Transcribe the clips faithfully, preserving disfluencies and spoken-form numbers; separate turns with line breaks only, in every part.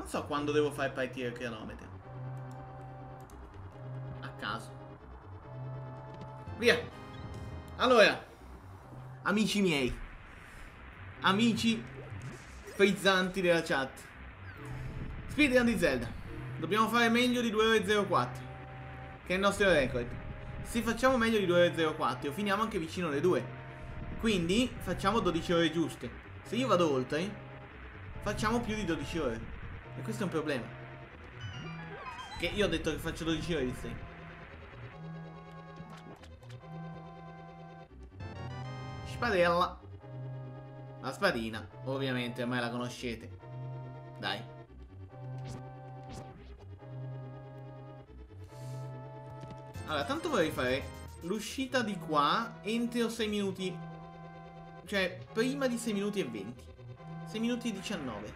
so quando devo fare partire il cronometro. A caso. Via. Allora, amici miei, amici frizzanti della chat, speedrun di Zelda. Dobbiamo fare meglio di due ore e zero quattro, che è il nostro record. Se facciamo meglio di due ore e zero quattro finiamo anche vicino alle due. Quindi facciamo dodici ore giuste. Se io vado oltre, facciamo più di dodici ore. E questo è un problema. Che io ho detto che faccio dodici ore di stream. Spadella. La spadina, ovviamente, ormai la conoscete. Dai. Allora, tanto vorrei fare l'uscita di qua entro sei minuti. Cioè, prima di sei minuti e venti. sei minuti e diciannove.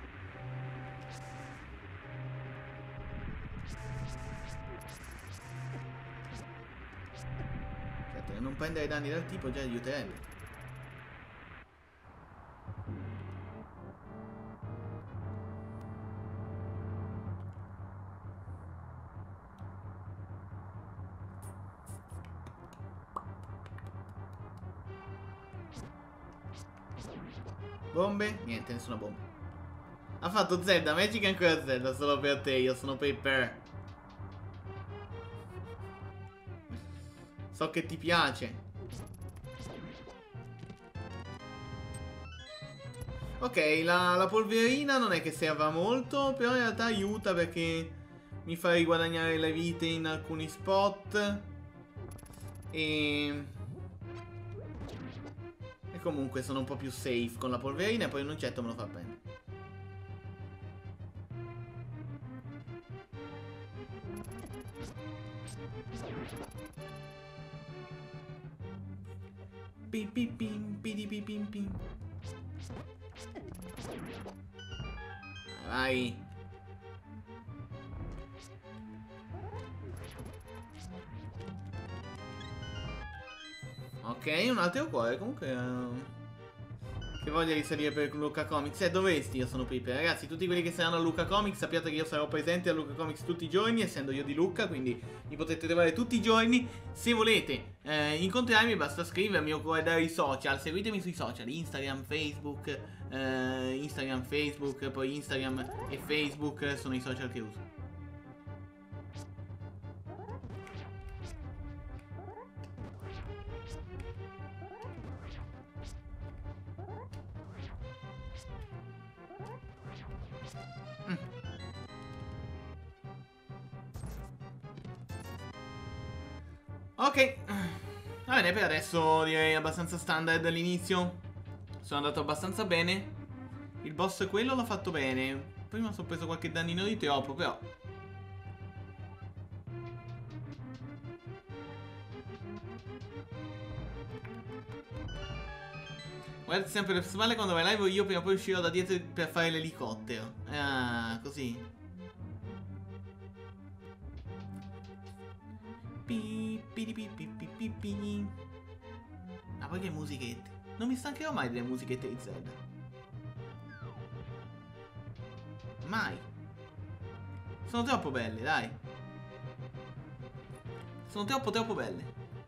Aspetta, non prendere danni dal tipo già aiuterebbe. Bombe? Niente, nessuna bomba. Ha fatto Zelda, Magic e ancora Zelda, solo per te, io sono Paper. So che ti piace. Ok, la, la polverina non è che serva molto, però in realtà aiuta perché mi fa riguadagnare le vite in alcuni spot. E... E comunque sono un po' più safe con la polverina e poi un oggetto me lo fa prendere. Pim pim pim pim pim pim pim. Vai. Ok, un altro cuore. Comunque uh, che voglia di salire per Luca Comics. Eh, dovresti, io sono Pipe. Ragazzi, tutti quelli che saranno a Luca Comics, sappiate che io sarò presente a Luca Comics tutti i giorni, essendo io di Lucca, quindi mi potete trovare tutti i giorni. Se volete eh, incontrarmi basta scrivermi o guardare i social. Seguitemi sui social, Instagram, Facebook, eh, Instagram, Facebook, poi Instagram e Facebook sono i social che uso. Ok, va bene, per adesso direi abbastanza standard all'inizio. Sono andato abbastanza bene. Il boss quello l'ho fatto bene. Prima sono preso qualche dannino di troppo, però. Guarda sempre le spalle quando vai live o io prima o poi uscirò da dietro per fare l'elicottero. Ah, così. Pi, pi, pi, pi, pi, pi, pi. Ah, poi che musichette. Non mi stancherò mai delle musichette di Zelda. Mai. Sono troppo belle, dai. Sono troppo troppo belle.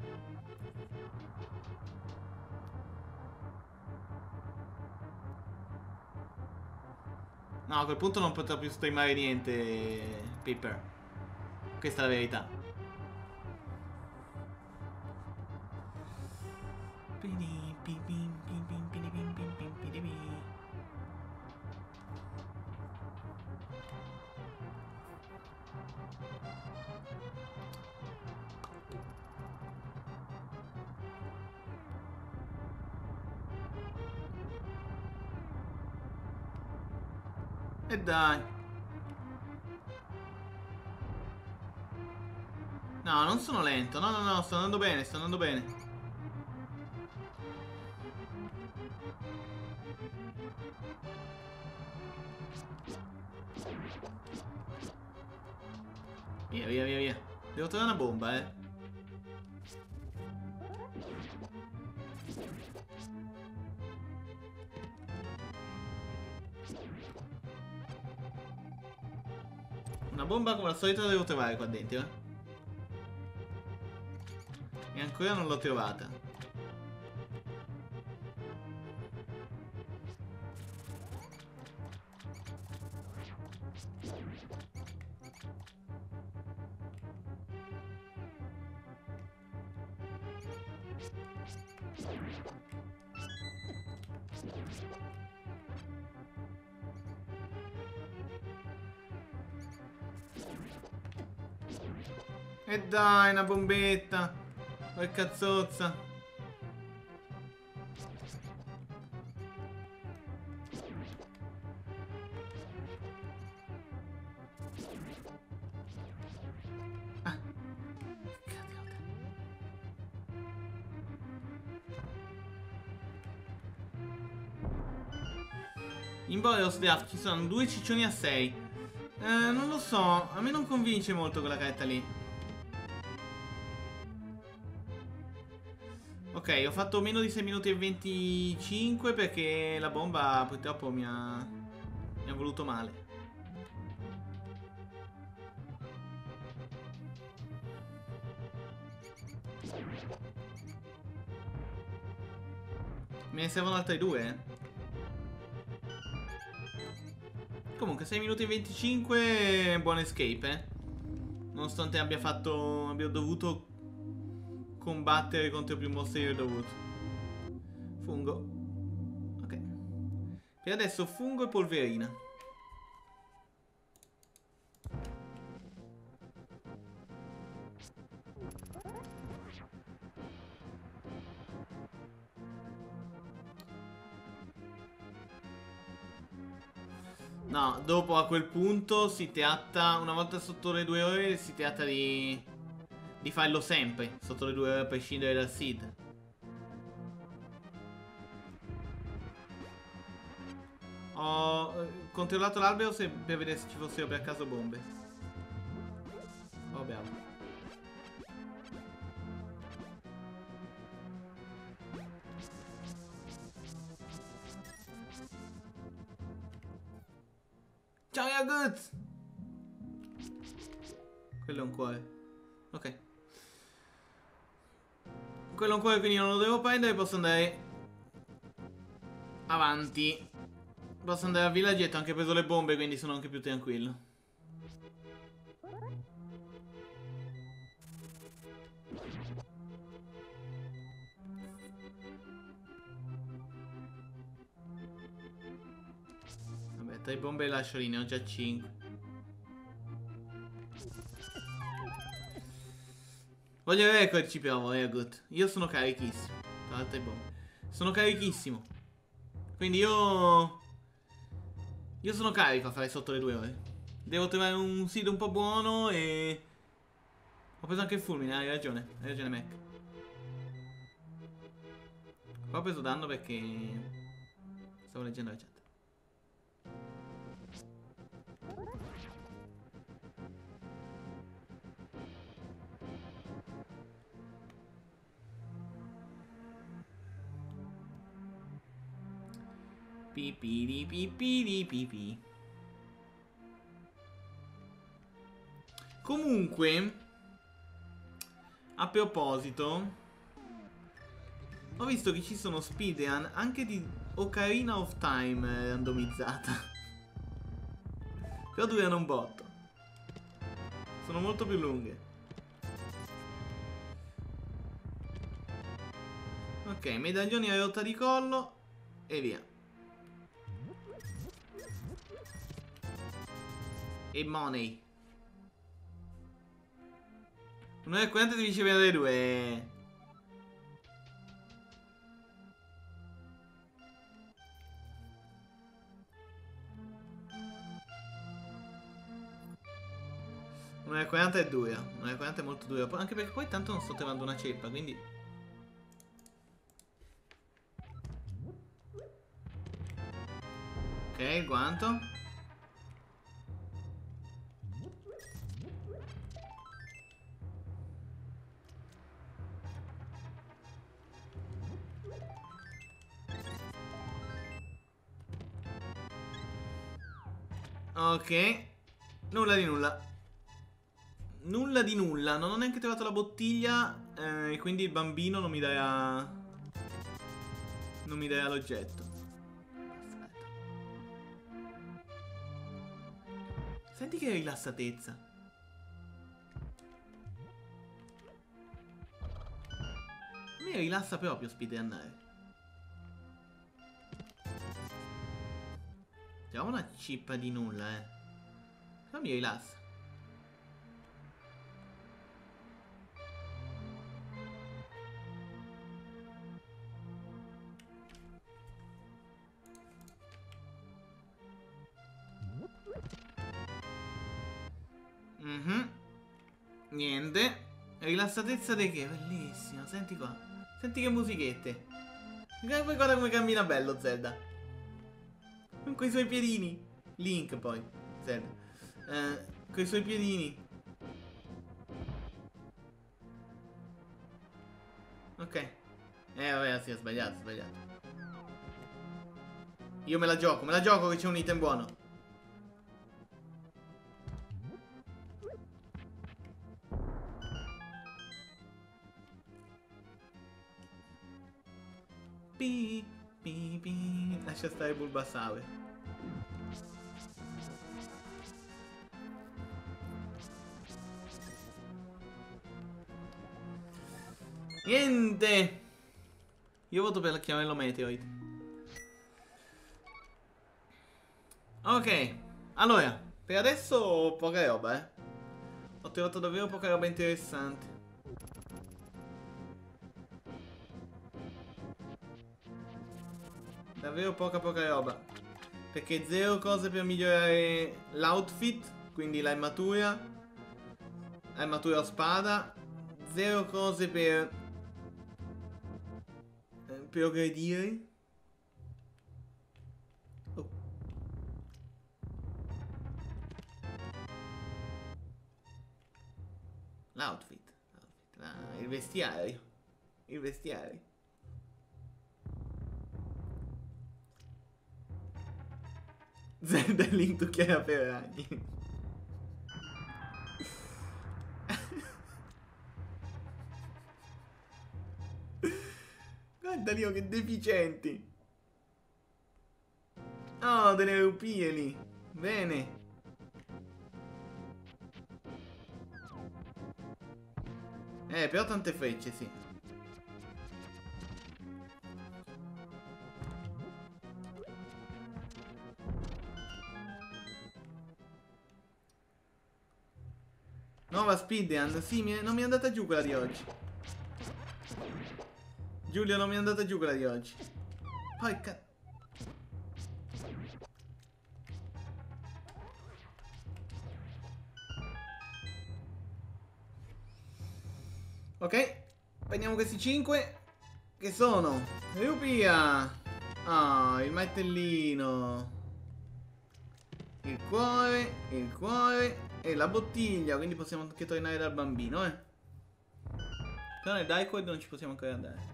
No, a quel punto non potrò più streamare niente, Paper. Questa è la verità. E dai. No, non sono lento. No, no, no, sto andando bene, sto andando bene. Via, via, via, via. Devo trovare una bomba, eh. Una bomba come al solito la devo trovare qua dentro, eh. E ancora non l'ho trovata. E dai, una bombetta. Che cazzozza. Ah. In Boreos Draft ci sono due ciccioni a sei. Eh, non lo so, a me non convince molto quella carta lì. Ok, ho fatto meno di sei minuti e venticinque perché la bomba purtroppo mi ha, mi ha voluto male. Me ne servono altre due. Comunque sei minuti e venticinque, buon escape, eh. Nonostante abbia fatto, abbia dovuto combattere contro più mostri del dovuto. Fungo. Ok. Per adesso fungo e polverina. No, dopo a quel punto si tratta, una volta sotto le due ore, si tratta di, di farlo sempre, sotto le due ore a prescindere dal seed. Ho controllato l'albero per vedere se ci fossero per caso bombe. Oh, bravo. Ciao Yagut! Quello è un cuore. Ok. Quello è un cuore, quindi non lo devo prendere. Posso andare avanti. Posso andare al villaggetto. Ho anche preso le bombe, quindi sono anche più tranquillo. Vabbè, tre bombe lascio lì, ne ho già cinque. Voglio vedere cosa ci provo, eh, good. Io sono carichissimo. Tra l'altro bombe. Sono carichissimo. Quindi io... Io sono carico a fare sotto le due ore. Devo trovare un seed un po' buono e... Ho preso anche il fulmine, hai ragione. Hai ragione, Mac. Qua ho preso danno perché... Stavo leggendo la chat. Pipiri pipiri pipi. Comunque, a proposito, ho visto che ci sono speedrun anche di Ocarina of Time randomizzata. Però durano un botto. Sono molto più lunghe. Ok, medaglioni a rotta di collo e via. E money. un'ora e quaranta devi ricevere le due. un'ora e quaranta è dura. un'ora e quaranta è molto dura. Anche perché poi tanto non sto trovando una ceppa, quindi... Ok, il guanto. Ok. Nulla di nulla. Nulla di nulla. Non ho neanche trovato la bottiglia. E eh, quindi il bambino non mi darà... Non mi darà l'oggetto. Aspetta. Senti che rilassatezza. Mi rilassa proprio speedrunnare. Trovo una cippa di nulla, eh. Però mi rilassa. Mhm. Niente. Rilassatezza di che? Bellissima. Senti qua. Senti che musichette. Guarda come cammina bello Zelda. Con quei suoi piedini. Link poi. Zelda. Eh, con i suoi piedini. Ok. Eh vabbè, sì, ho sbagliato, ho sbagliato. Io me la gioco, me la gioco che c'è un item buono. Pi, pi, pi. Lascia stare Bulbasaur. Niente. Io voto per chiamarlo Meteoroid. Ok. Allora, per adesso poca roba, eh. Ho trovato davvero poca roba interessante. Davvero poca poca roba. Perché zero cose per migliorare l'outfit. Quindi l'armatura. Armatura o spada. Zero cose per eh, progredire. Oh. L'outfit. Ah, il vestiario. Il vestiario. Zelda Link to Chiara Ferragni. Guarda Lio che deficienti. Oh, delle rupie lì. Bene. Eh, però tante frecce, sì. Nuova speedrun. Sì, mi è, non mi è andata giù quella di oggi. Giulio, non mi è andata giù quella di oggi. Poi ca... Ok. Prendiamo questi cinque. Che sono? Rupia. Ah, il martellino. Il cuore. Il cuore. E la bottiglia. Quindi possiamo anche tornare dal bambino, eh. Però nel Darkwood non ci possiamo ancora andare.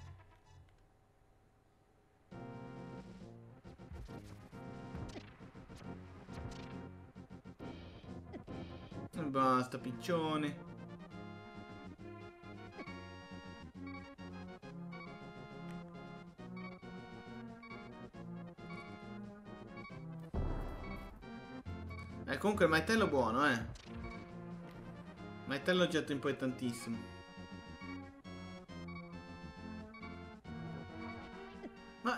Basta, piccione. Eh, comunque il martello è buono, eh. Martello è un oggetto importantissimo. Ma...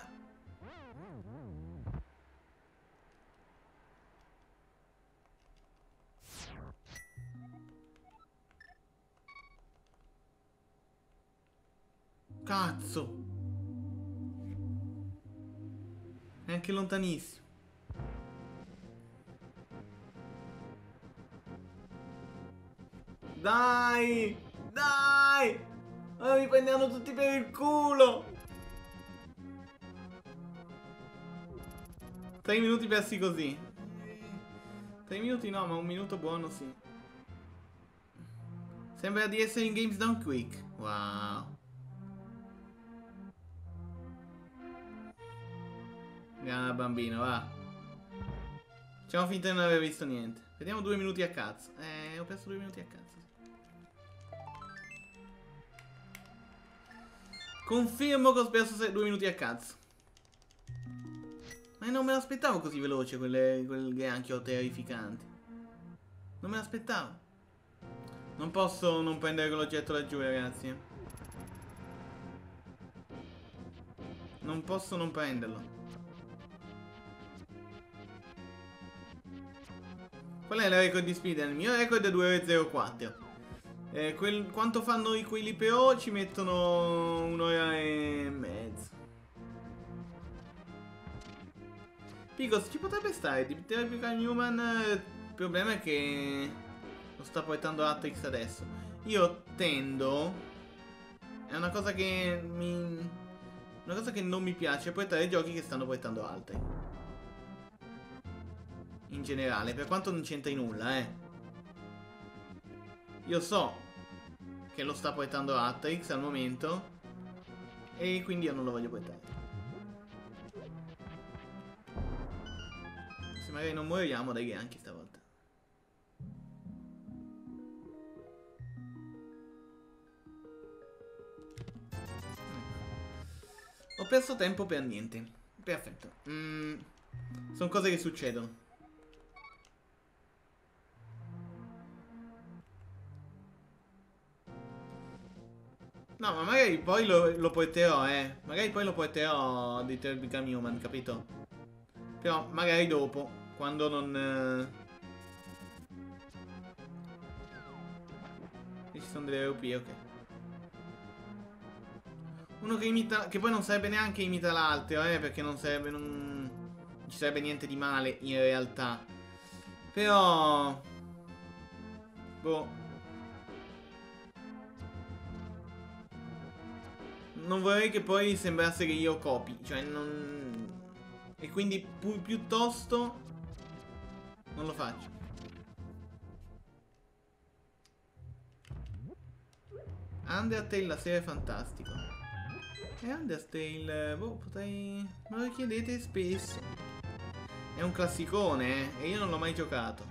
Cazzo. È anche lontanissimo. Dai! Dai! Oh, mi prendono tutti per il culo! Tre minuti persi così. Tre minuti no, ma un minuto buono sì. Sembra di essere in Games Done Quick. Wow. Grande bambino, va. Facciamo finta di non aver visto niente. Vediamo due minuti a cazzo. Eh, ho perso due minuti a cazzo. Confermo che ho perso due minuti a cazzo. Ma non me l'aspettavo così veloce quelle, quel granchio terrificante. Non me l'aspettavo. Non posso non prendere quell'oggetto laggiù, ragazzi. Non posso non prenderlo. Qual è il record di speed? Il mio record è due ore zero quattro. Eh, quel, quanto fanno i quelli P O? Ci mettono un'ora e mezza. Pigos, ci potrebbe stare di Typical Newman. Il problema è che lo sta portando Atrix adesso. Io tendo. È una cosa che mi. Una cosa che non mi piace portare giochi che stanno portando altri. In generale, per quanto non c'entri nulla, eh. Io so che lo sta portando Atrix al momento. E quindi io non lo voglio portare. Se magari non moriamo dai granchi stavolta. Ho perso tempo per niente. Perfetto. Mm, sono cose che succedono. No, ma magari poi lo, lo porterò, eh. Magari poi lo porterò di Become Human, capito? Però magari dopo, quando non... Eh... Ci sono delle R P, ok. Uno che imita... Che poi non sarebbe neanche imita l'altro, eh. Perché non sarebbe... Non... non ci sarebbe niente di male, in realtà. Però... Boh... Non vorrei che poi sembrasse che io copi. Cioè non... E quindi pi piuttosto non lo faccio. Undertale, la serie fantastico. E Undertale, boh, potrei... Me lo chiedete spesso. È un classicone, eh. E io non l'ho mai giocato.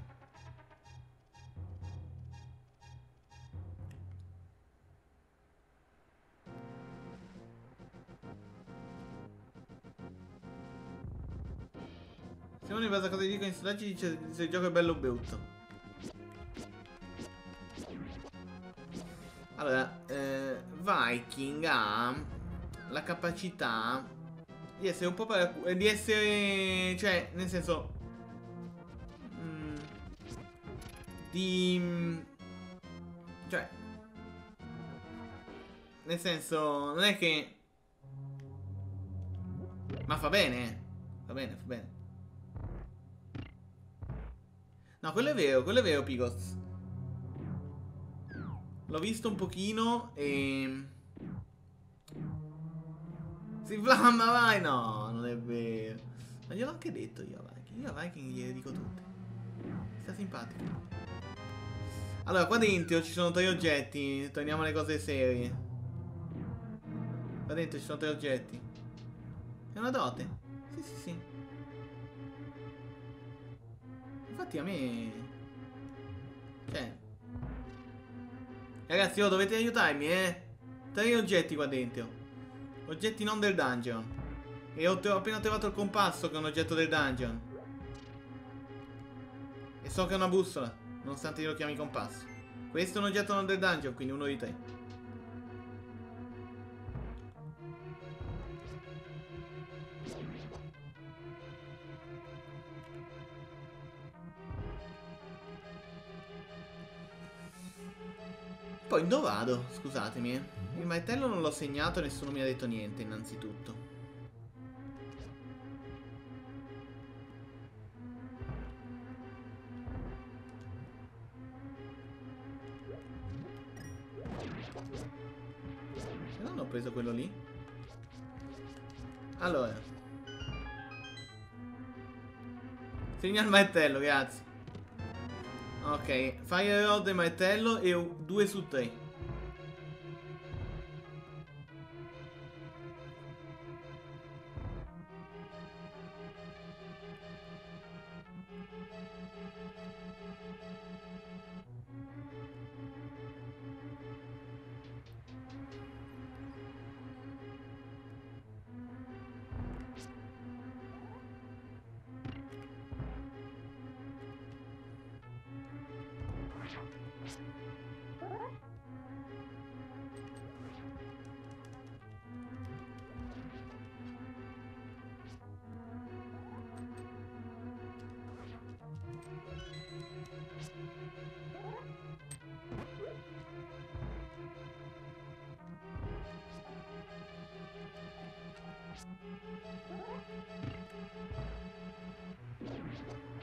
Simone, in base a cosa dico in sondaggi, dice se il gioco è bello o brutto. Allora, eh, Viking ha la capacità di essere un po' per, di essere, cioè, nel senso, mm, di, cioè, nel senso, non è che, ma fa bene, fa bene, fa bene. No, quello è vero, quello è vero, Pigos. L'ho visto un pochino e... Si inflamma, vai! No, non è vero. Ma gliel'ho anche detto io a Viking. Io a Viking gliele dico tutte. Sta simpatico. Allora, qua dentro ci sono tre oggetti. Torniamo alle cose serie. Qua dentro ci sono tre oggetti. È una dote. Sì, sì, sì. Infatti a me... Cioè... Ragazzi, oh, dovete aiutarmi, eh. Tre oggetti qua dentro. Oggetti non del dungeon. E ho, ho appena trovato il compasso, che è un oggetto del dungeon. E so che è una bussola, nonostante io lo chiami compasso. Questo è un oggetto non del dungeon, quindi uno di tre. Poi dove vado? Scusatemi, eh. Il martello non l'ho segnato e nessuno mi ha detto niente, innanzitutto. Se non ho preso quello lì. Allora. Segna il martello, grazie. Ok, Fire Rod e martello e due su tre.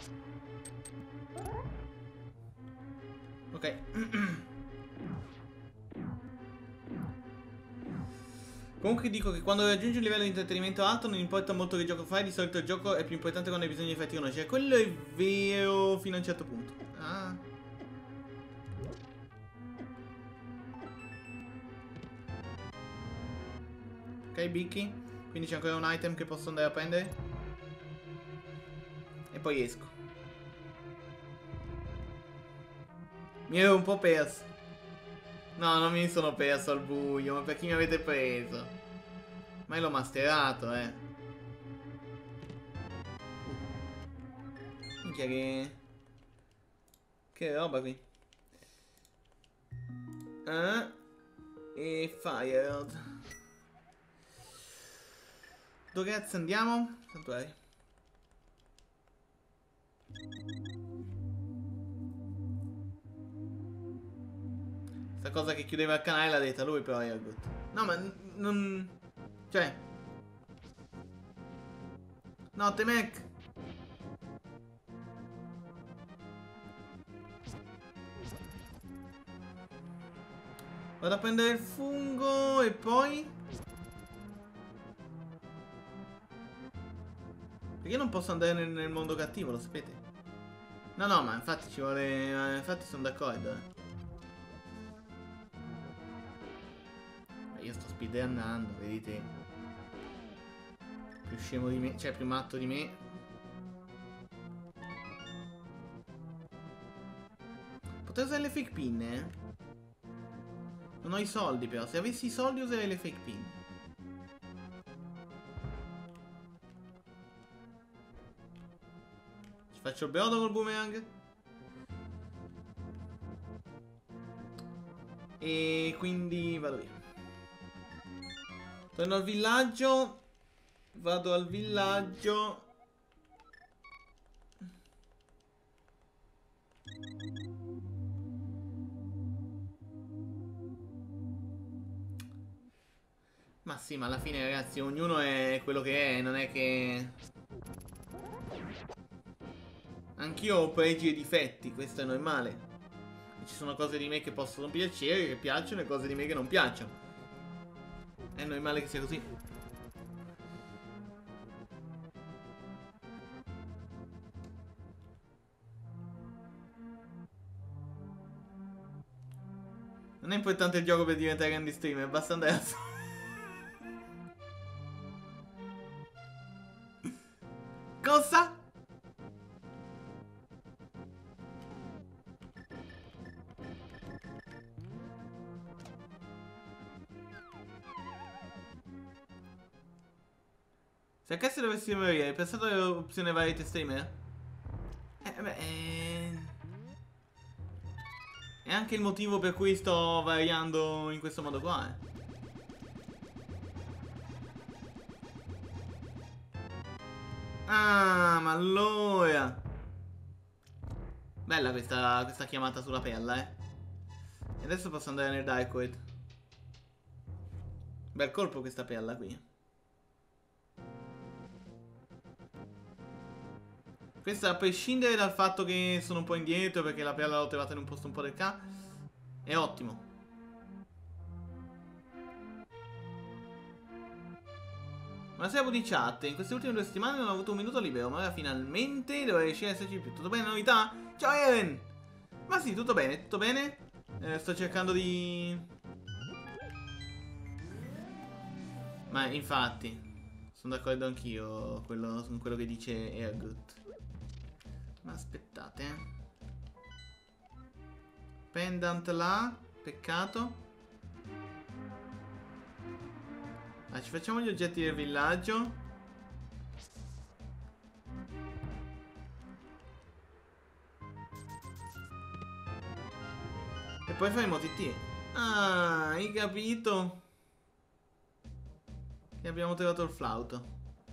Ok. Comunque dico che quando raggiungi un livello di intrattenimento alto non importa molto che gioco fai, di solito il gioco è più importante quando hai bisogno di effetti conoscere. Quello è vero fino a un certo punto. Ah. Ok, Bicky. Quindi c'è ancora un item che posso andare a prendere. E poi esco. Mi ero un po' perso. No, non mi sono perso al buio. Ma per chi mi avete preso? Ma l'ho masterato, eh. Minchia che... Che roba qui. Eh? E Fired. Dove cazzo andiamo? Santuario. Sta cosa che chiudeva il canale l'ha detta lui però Airgut. No ma non... Cioè... Notte Mac. Vado a prendere il fungo e poi... Perché non posso andare nel, nel mondo cattivo, lo sapete? No, no, ma infatti ci vuole... Infatti sono d'accordo, eh. Io sto speedrunnando, vedete? Più scemo di me, cioè più matto di me. Potrei usare le fake pin, eh? Non ho i soldi però, se avessi i soldi userei le fake pin. Ci faccio il brodo col boomerang. E quindi vado via. Torno al villaggio. Vado al villaggio. Ma sì, ma alla fine ragazzi ognuno è quello che è. Non è che... Anch'io ho pregi e difetti. Questo è normale. Ci sono cose di me che possono piacere, che piacciono, e cose di me che non piacciono. È normale che sia così. Non è importante il gioco per diventare grandi streamer, basta andare a... Cosa? Se a caso dovessi morire, hai pensato all'opzione variety streamer? Eh, beh... Eh... È anche il motivo per cui sto variando in questo modo qua, eh. Ah, ma allora... Bella questa, questa chiamata sulla perla, eh. E adesso posso andare nel Darkwood. Bel colpo questa perla qui. Questa a prescindere dal fatto che sono un po' indietro perché la perla l'ho trovata in un posto un po' del ca. È ottimo. Buonasera di chat. In queste ultime due settimane non ho avuto un minuto libero, ma ora finalmente dovrei riuscire a esserci più. Tutto bene, novità? Ciao Eren! Ma sì, tutto bene, tutto bene. Eh, sto cercando di... Ma infatti, sono d'accordo anch'io quello, con quello che dice Airgut. Ma aspettate. Pendant là. Peccato. Ah, ci facciamo gli oggetti del villaggio. E poi faremo T T. Ah, hai capito? Che abbiamo trovato il flauto.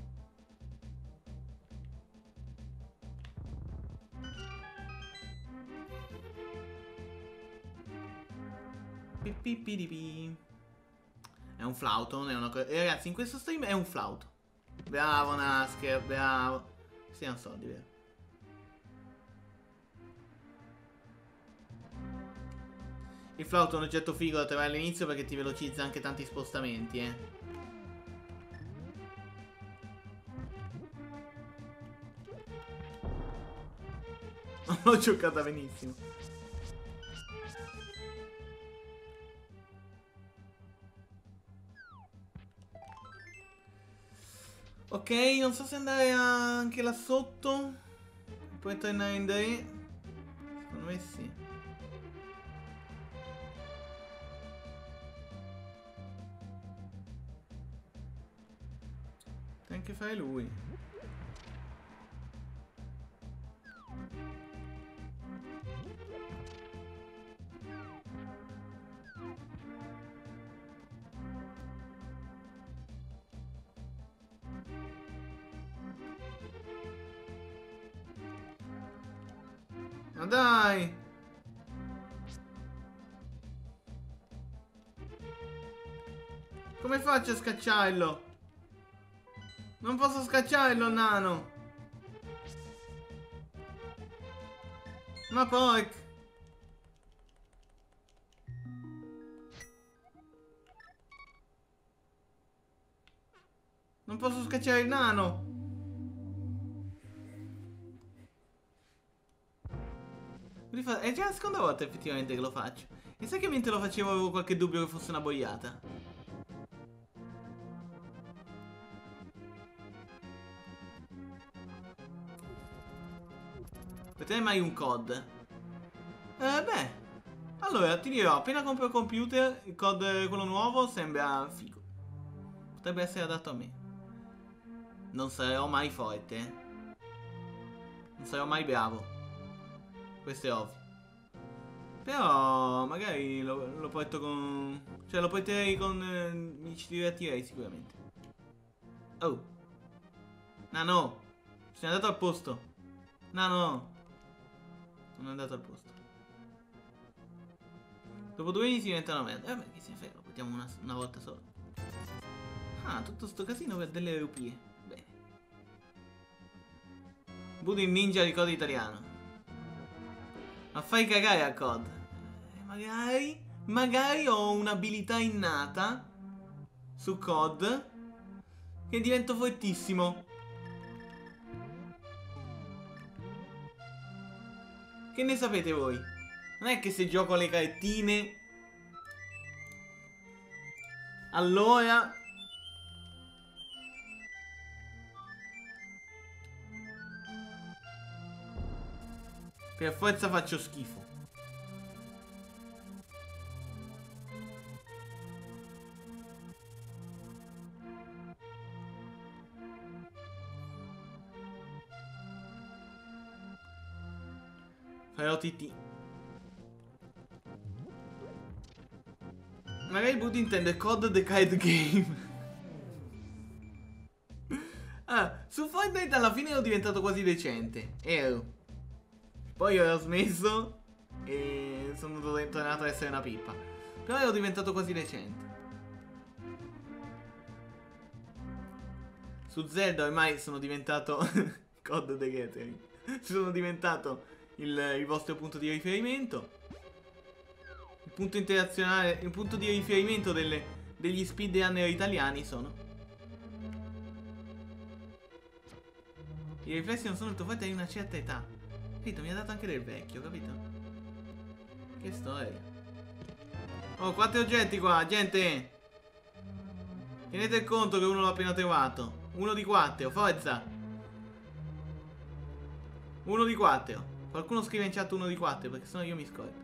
È un flauto, non è una cosa... Eh, ragazzi, in questo stream è un flauto. Bravo Nasker, bravo. Siamo soldi, vero? Il flauto è un oggetto figo da trovare all'inizio perché ti velocizza anche tanti spostamenti, eh. Non l'ho giocata benissimo. Ok, non so se andare anche là sotto. Poi tornare in re. Secondo me sì. Devi anche fare lui. Ma dai! Come faccio a scacciarlo? Non posso scacciarlo, nano! Ma porca! Non posso scacciare il nano! È già la seconda volta effettivamente che lo faccio. E sai che mentre lo facevo avevo qualche dubbio che fosse una boiata? Per te mai un C O D? Eh beh. Allora ti dirò, appena compro il computer, il C O D, quello nuovo, sembra figo. Potrebbe essere adatto a me. Non sarò mai forte. Non sarò mai bravo. Questo è ovvio. Però magari lo, lo porto con... Cioè lo porterei con... Eh, mi ci divertirei sicuramente. Oh. Nano. Sei andato al posto. Nano. Sono andato al posto. Dopo due anni si diventa una merda. Eh beh, che se ne frega, lo portiamo una, una volta sola. Ah, tutto sto casino per delle rupie. Bene. Budding Ninja di codice italiano. Ma fai cagare a C O D. Eh, magari... Magari ho un'abilità innata su C O D che divento fortissimo. Che ne sapete voi? Non è che se gioco le cartine allora per forza faccio schifo. Farò T T. Magari Bud intende Code the Card Game. Ah, su Fortnite alla fine ero diventato quasi decente. Ero. Poi ho smesso e sono tornato ad essere una pippa. Però ero diventato quasi decente. Su Zelda ormai sono diventato Code the Gathering. Sono diventato il, il vostro punto di riferimento. Il punto internazionale, il punto di riferimento delle, degli speedrunner italiani sono. I riflessi non sono molto forti, hai una certa età. Capito, mi ha dato anche del vecchio, capito? Che storia. Oh, quattro oggetti qua, gente. Tenete conto che uno l'ho appena trovato. Uno di quattro, forza. Uno di quattro. Qualcuno scrive in chat uno di quattro, perché sennò io mi scordo.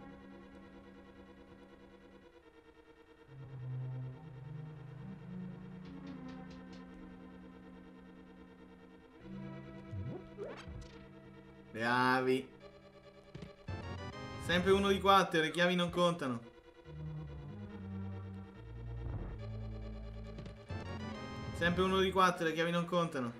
Bravi. Sempre uno di quattro, le chiavi non contano. Sempre uno di quattro, le chiavi non contano.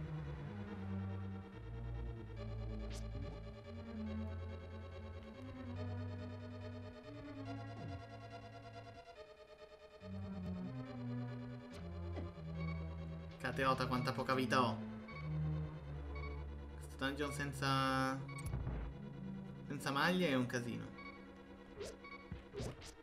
Caterota, quanta poca vita ho. Questo dungeon senza... senza maglie è un casino.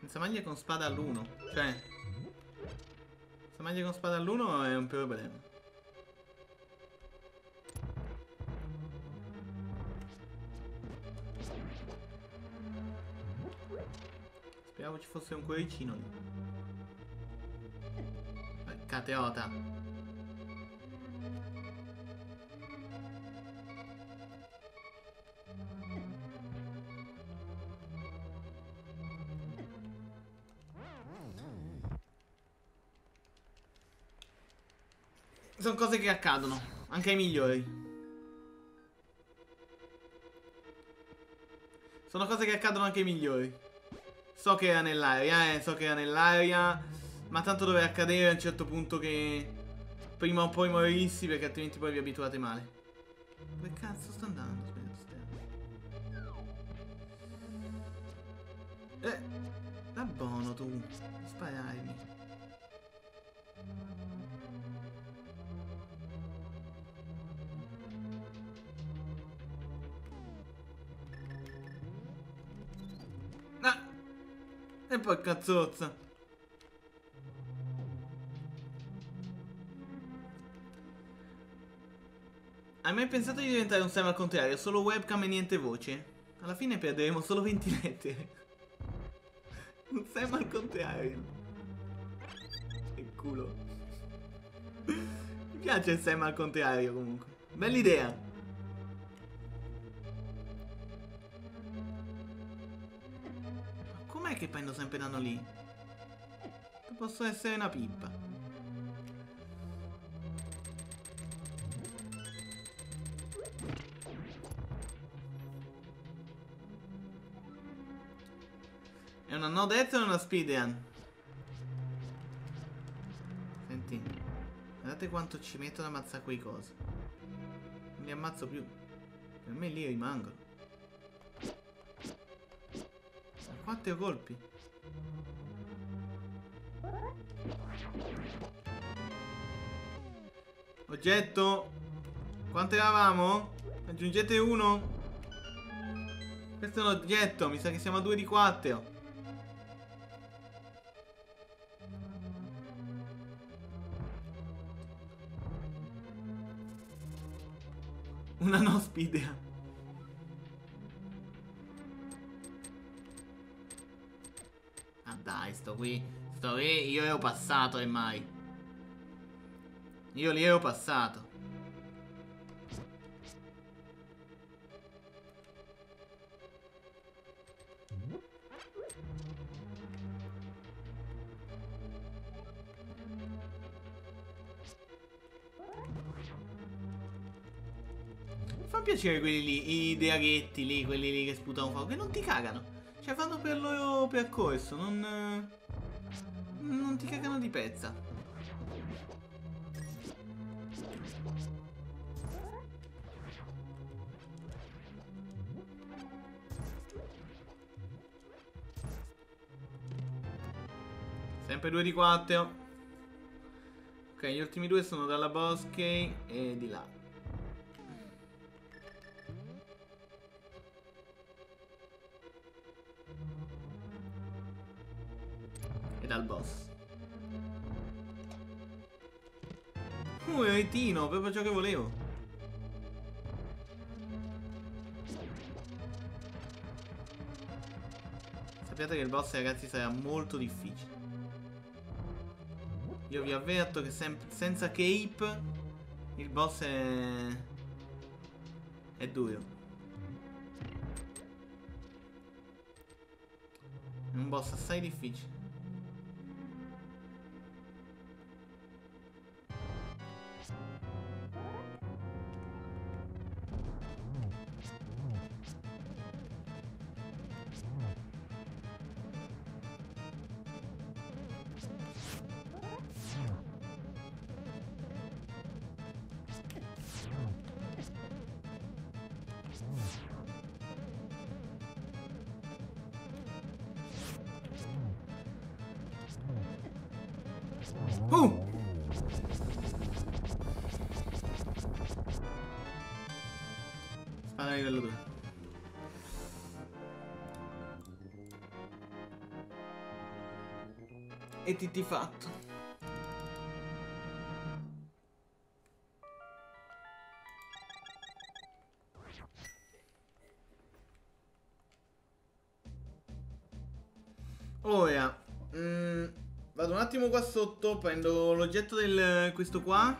Senza maglia con spada all'uno. Cioè, senza maglia con spada all'uno è un problema. Speravo ci fosse un cuoricino lì. Vai, cateota. Sono cose che accadono, anche ai migliori. Sono cose che accadono anche ai migliori. So che era nell'aria, eh, so che era nell'aria. Ma tanto doveva accadere a un certo punto che prima o poi morissi, perché altrimenti poi vi abituate male. Dove cazzo sta andando? Eh, da buono tu. Spararmi. Ah! E poi cazzozza. Hai mai pensato di diventare un Sam al contrario? Solo webcam e niente voce? Alla fine perderemo solo venti lettere. Un Sam al contrario. Che culo. Mi piace il Sam al contrario comunque. Bella idea. Com'è che prendo sempre danno lì? Posso essere una pippa. È una no death o una speedrun? Senti, guardate quanto ci metto ad ammazzare quei cosi. Non li ammazzo più. Per me lì rimangono. Quattro colpi. Oggetto. Quanto eravamo? Aggiungete uno. Questo è un oggetto. Mi sa che siamo a due di quattro. Una no speed. Ah dai, sto qui. Sto qui. Io ero passato ormai. Io li ero passato. Fa piacere quelli lì, i draghetti lì, quelli lì che sputano fuoco, che non ti cagano. Cioè fanno per il loro percorso, non... Non ti cagano di pezza. Sempre due di quattro. Ok, gli ultimi due sono dalla Bosche e di là. E dal boss. Uh, è retino, proprio ciò che volevo. Sappiate che il boss, ragazzi, sarà molto difficile. Io vi avverto che senza cape il boss è... è duro. È un boss assai difficile. Uh! Spara livello due. E ti ti fatto. Ora mm, vado un attimo qua sotto. Prendo l'oggetto del questo qua.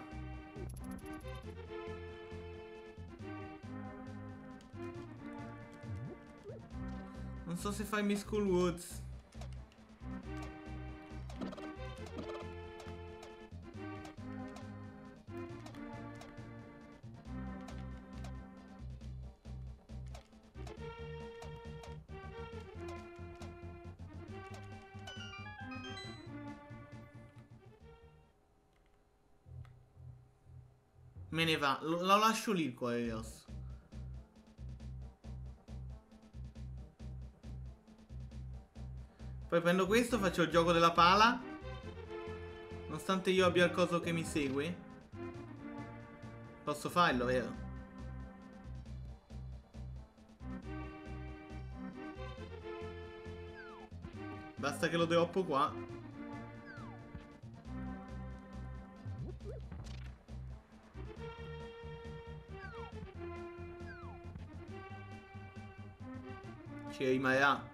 Non so se farmi School Woods. Me ne va. Lo, lo lascio lì il cuore rosso. Poi prendo questo, faccio il gioco della pala. Nonostante io abbia il coso che mi segue. Posso farlo, vero? Basta che lo droppo qua. Ci rimarrà.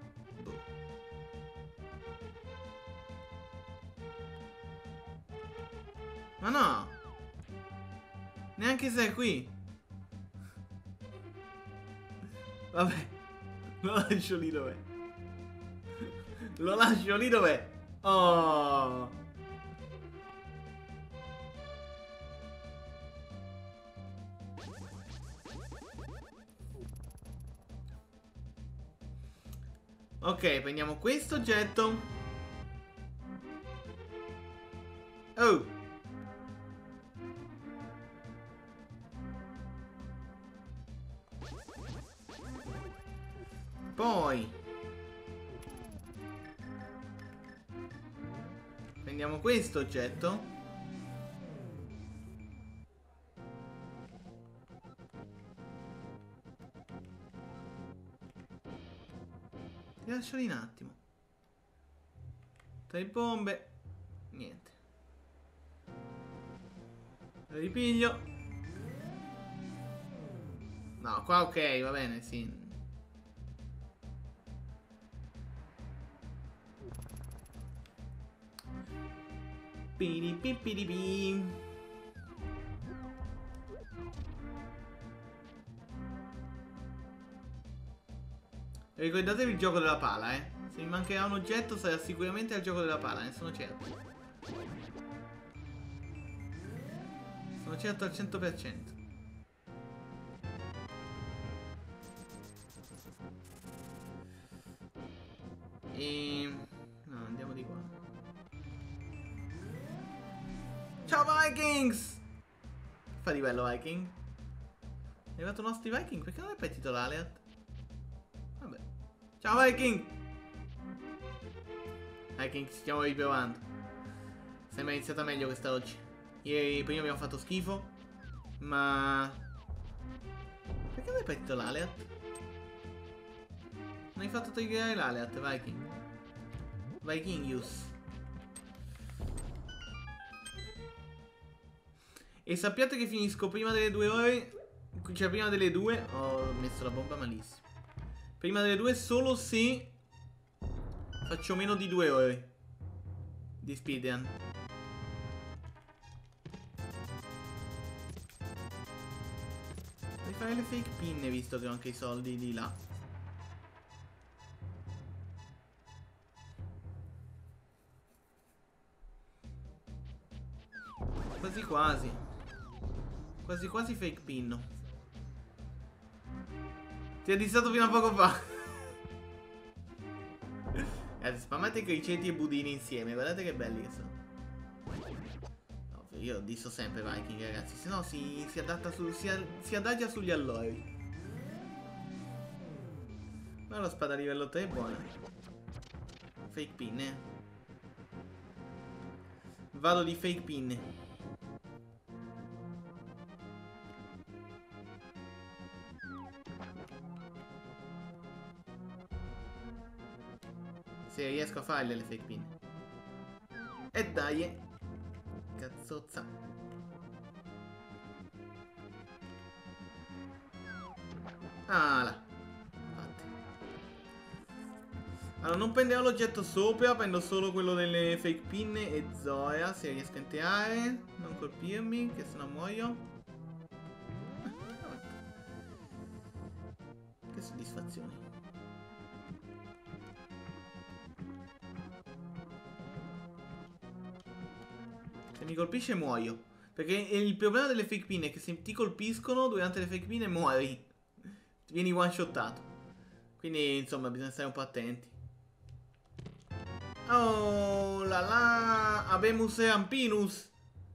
Ma no! Neanche se è qui. Vabbè. Lo lascio lì dov'è. Lo lascio lì dov'è. Oh. Ok, prendiamo questo oggetto. Oh. Poi prendiamo questo oggetto. Ti lascio lì un attimo. Tre bombe. Niente. Lo ripiglio. No, qua ok, va bene, sì. Piripipipi. Ricordatevi il gioco della pala, eh. Se mi mancherà un oggetto sarà sicuramente al gioco della pala, ne sono certo. Sono certo al cento per cento. E... no, andiamo di qua. Ciao Vikings! Fa di bello Viking. È arrivato il nostro Viking, perché non è partito l'Aleat? Vabbè. Ciao Viking! Viking, stiamo riprovando. Sembra iniziata meglio questa oggi. Ieri prima abbiamo fatto schifo. Ma... perché non è partito l'Aleat? Non hai fatto triggerare l'Aleat, Viking. Vikingius. E sappiate che finisco prima delle due ore. Cioè prima delle due. Ho messo la bomba malissimo. Prima delle due solo se faccio meno di due ore di speedrun. Devi fare le fake pinne visto che ho anche i soldi di là. Quasi quasi. Quasi quasi fake pinno. Ti ha dissato fino a poco fa. Eh, spammate criceti e budini insieme. Guardate che belli che sono. No, io disso sempre Viking, ragazzi. Se no si, si adatta su. Si, si adagia sugli allori. Ma la spada livello tre è buona. Fake pin, eh. Vado di fake pin. Se riesco a farle le fake pin. E dai. Cazzozza. Ah là. Infatti. Allora non prenderò l'oggetto sopra, prendo solo quello delle fake pinne e Zoya, se riesco a entrare. Non colpirmi, che sennò muoio. Che soddisfazione. Se mi colpisce muoio. Perché il problema delle fake pin è che se ti colpiscono durante le fake pin muori. Vieni one shottato. Quindi insomma bisogna stare un po' attenti. Oh la la. Abemus e Ampinus.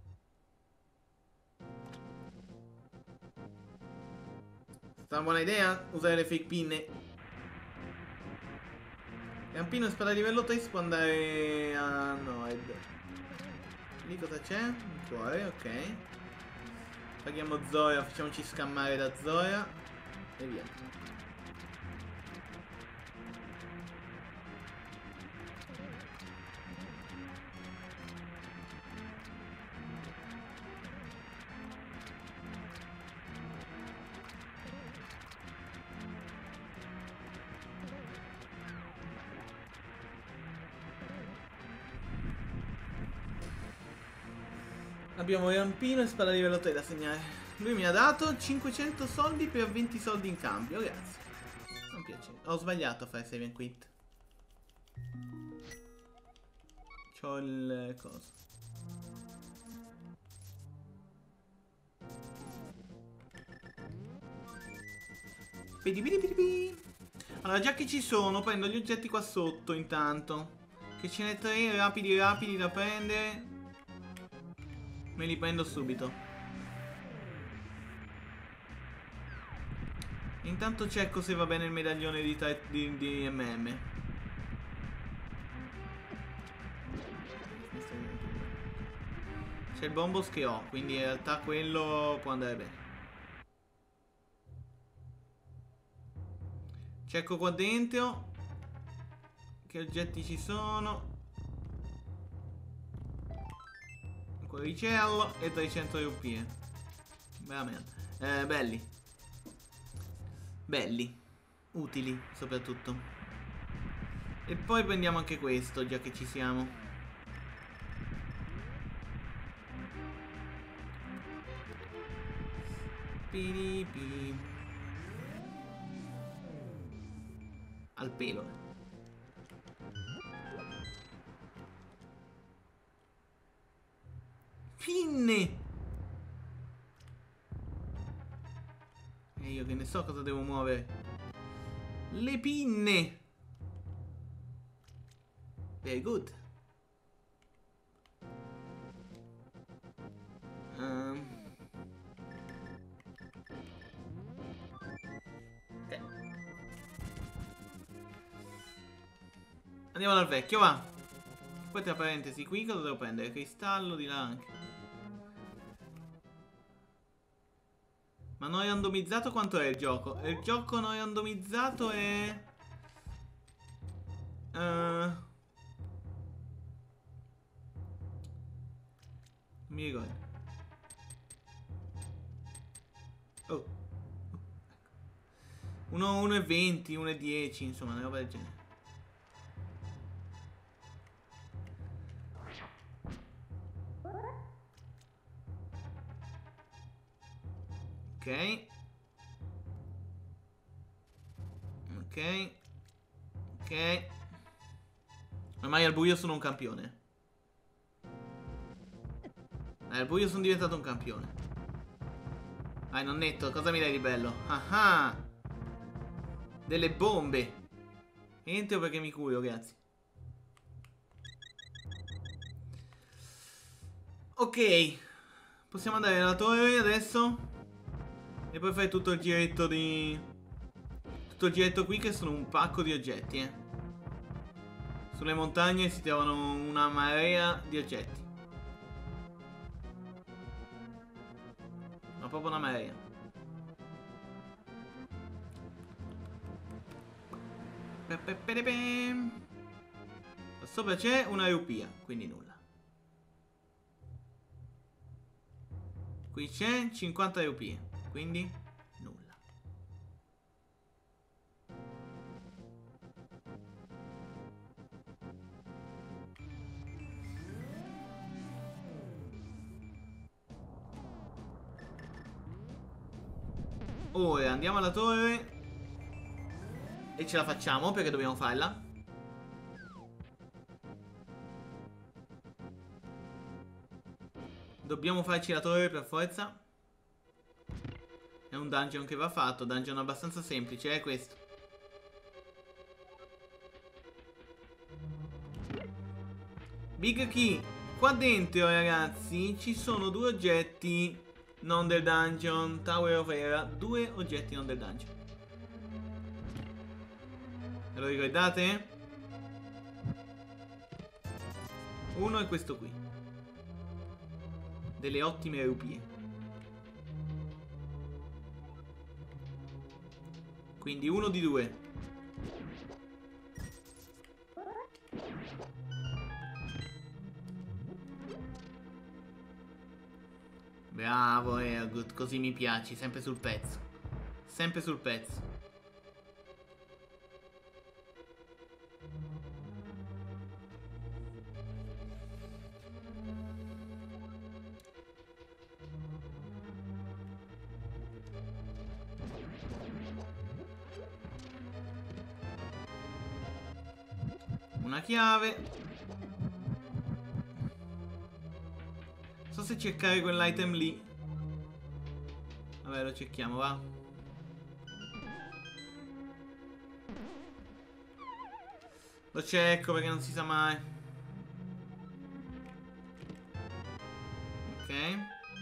Sta una buona idea usare le fake pinne. E Ampinus per livello tre si può andare a Noed. Lì cosa c'è? Un cuore, ok. Paghiamo Zoya, facciamoci scammare da Zoya. E via. Abbiamo Rampino e spada livello tre da segnare. Lui mi ha dato cinquecento soldi per venti soldi in cambio, grazie. Non piace. Ho sbagliato a fare save and quit. C'ho il coso. Pidi pidi pidi pidi. Allora, già che ci sono, prendo gli oggetti qua sotto intanto. Che ce n'è tre rapidi rapidi da prendere. Me li prendo subito. Intanto cerco se va bene il medaglione di, di, di M M. C'è il bombos che ho, quindi in realtà quello può andare bene. Cerco qua dentro che oggetti ci sono. Cuoricello e trecento rupie. Veramente. Eh, belli. Belli. Utili, soprattutto. E poi prendiamo anche questo, già che ci siamo. Piripi. Al pelo. Pinne! E io che ne so cosa devo muovere. Le pinne! Very good. Um. Okay. Andiamo dal vecchio, va. Poi tra parentesi, qui cosa devo prendere? Cristallo di là anche. Ma non randomizzato quanto è il gioco? Il gioco non randomizzato è... Uh... Non mi ricordo. Oh. uno e venti, uno e dieci, insomma, una roba del genere. Ok. Ok. Ok. Ormai al buio sono un campione. Eh, al buio sono diventato un campione. Vai, nonnetto, cosa mi dai di bello? Ah ah. Delle bombe. Entro perché mi curo, grazie. Ok. Possiamo andare nella torre adesso. E poi fai tutto il giretto di... Tutto il giretto qui che sono un pacco di oggetti, eh. Sulle montagne si trovano una marea di oggetti. Ma proprio una marea. Qua sopra c'è una rupia, quindi nulla. Qui c'è cinquanta rupie. Quindi nulla. Ora andiamo alla torre e ce la facciamo, perché dobbiamo farla. Dobbiamo farci la torre per forza. È un dungeon che va fatto. Dungeon abbastanza semplice, è questo. Big Key. Qua dentro, ragazzi, ci sono due oggetti non del dungeon. Tower of Era. Due oggetti non del dungeon. Ve lo ricordate? Uno è questo qui. Delle ottime rupie. Quindi uno di due. Bravo Ergut, così mi piaci, sempre sul pezzo. Sempre sul pezzo. Una chiave. Non so se cercare quell'item lì. Vabbè, lo cerchiamo, va. Lo cerco perché non si sa mai. Ok.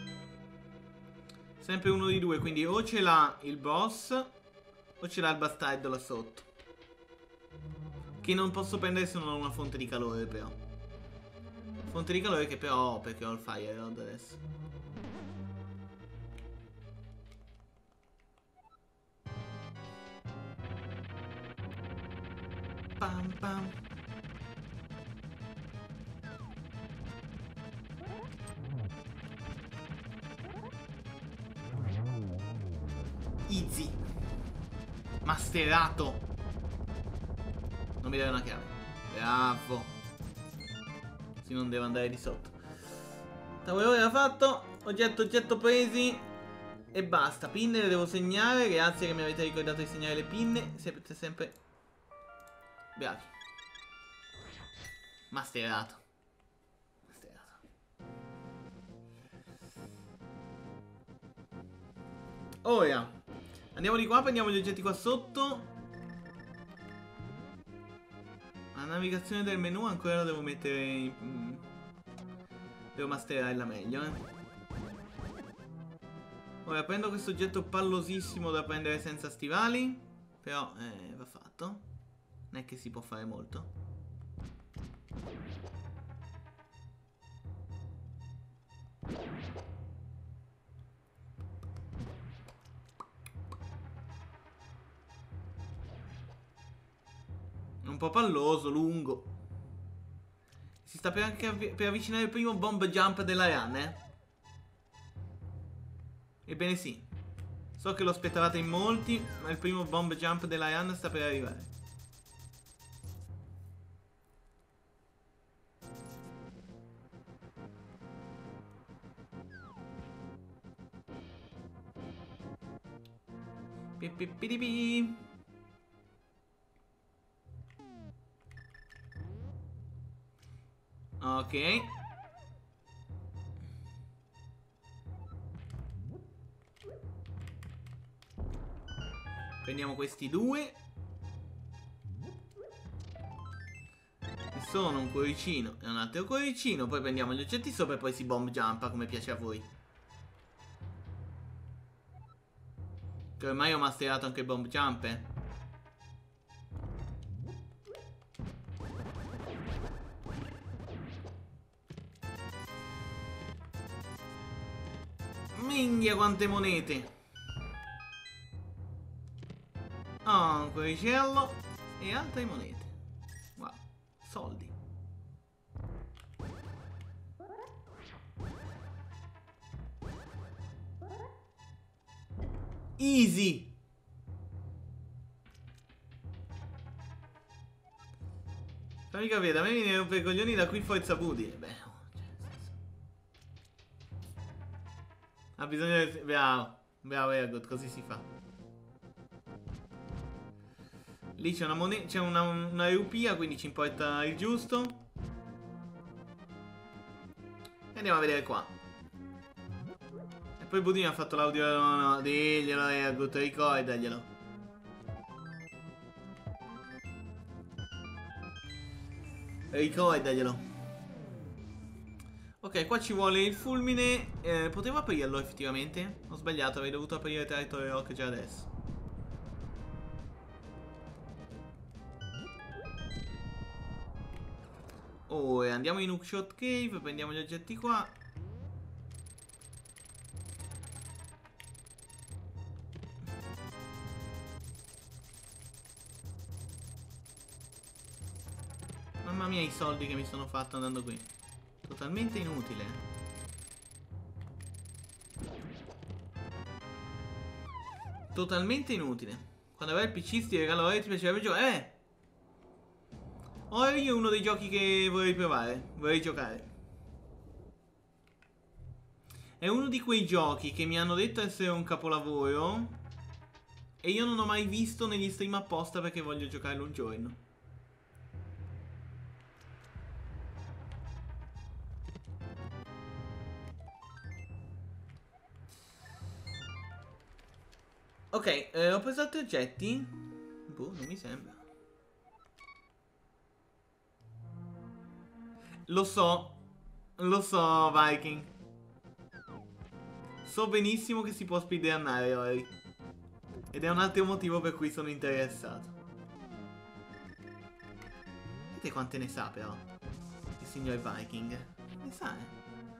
Sempre uno di due, quindi o ce l'ha il boss o ce l'ha il bastardo là sotto. Che non posso prendere se non ho una fonte di calore, però. Fonte di calore che però ho, perché ho il Fire Rod adesso. Pam pam. Easy. Masterato. Non mi dai una chiave. Bravo. Così non devo andare di sotto. Tavolo era fatto. Oggetto, oggetto presi. E basta. Pinne le devo segnare. Grazie che mi avete ricordato di segnare le pinne. Siete sempre bravi. Masterato. Masterato. Ora andiamo di qua, prendiamo gli oggetti qua sotto. La navigazione del menu ancora la devo mettere in... Devo masterarla meglio, eh. Ora prendo questo oggetto pallosissimo da prendere senza stivali. Però eh, va fatto. Non è che si può fare molto. Un po' palloso, lungo. Si sta per, anche avvi per avvicinare il primo bomb jump della run, eh? Ebbene sì. So che lo aspettavate in molti, ma il primo bomb jump della run sta per arrivare. Pipipiripi. Ok. Prendiamo questi due. Che sono un cuoricino e un altro cuoricino. Poi prendiamo gli oggetti sopra e poi si bomb jumpa come piace a voi. Che ormai ho masterato anche il bomb jump, eh. Minchia quante monete. Oh, un cuoricello e altre monete. Wow, soldi. Easy. Fammi capire, da me viene un per i coglioni da qui forza Budi. Beh, oh, cioè, ha bisogno di... Bravo. Bravo Ergot, così si fa. Lì c'è una moneta, c'è una, una rupia, quindi ci importa il giusto. E andiamo a vedere qua. E poi Budino ha fatto l'audio. No, no, diglielo Ergot, ricordaglielo. Ricordaglielo. Ok, qua ci vuole il fulmine. eh, Potevo aprirlo effettivamente? Ho sbagliato, avrei dovuto aprire Territory Rock già adesso. Oh, e andiamo in Hookshot Cave, prendiamo gli oggetti qua. Mamma mia i soldi che mi sono fatto andando qui. Totalmente inutile. Totalmente inutile. Quando avrai il P C ti regalo ora ti piacerebbe giocare. Eh! Ori è uno dei giochi che vorrei provare. Vorrei giocare. È uno di quei giochi che mi hanno detto essere un capolavoro e io non ho mai visto negli stream apposta perché voglio giocarlo un giorno. Ok, eh, ho preso altri oggetti? Boh, non mi sembra. Lo so. Lo so, Viking. So benissimo che si può speedrunnare Ori. Ed è un altro motivo per cui sono interessato. Vedete quante ne sa però il signor Viking. Ne sa, eh.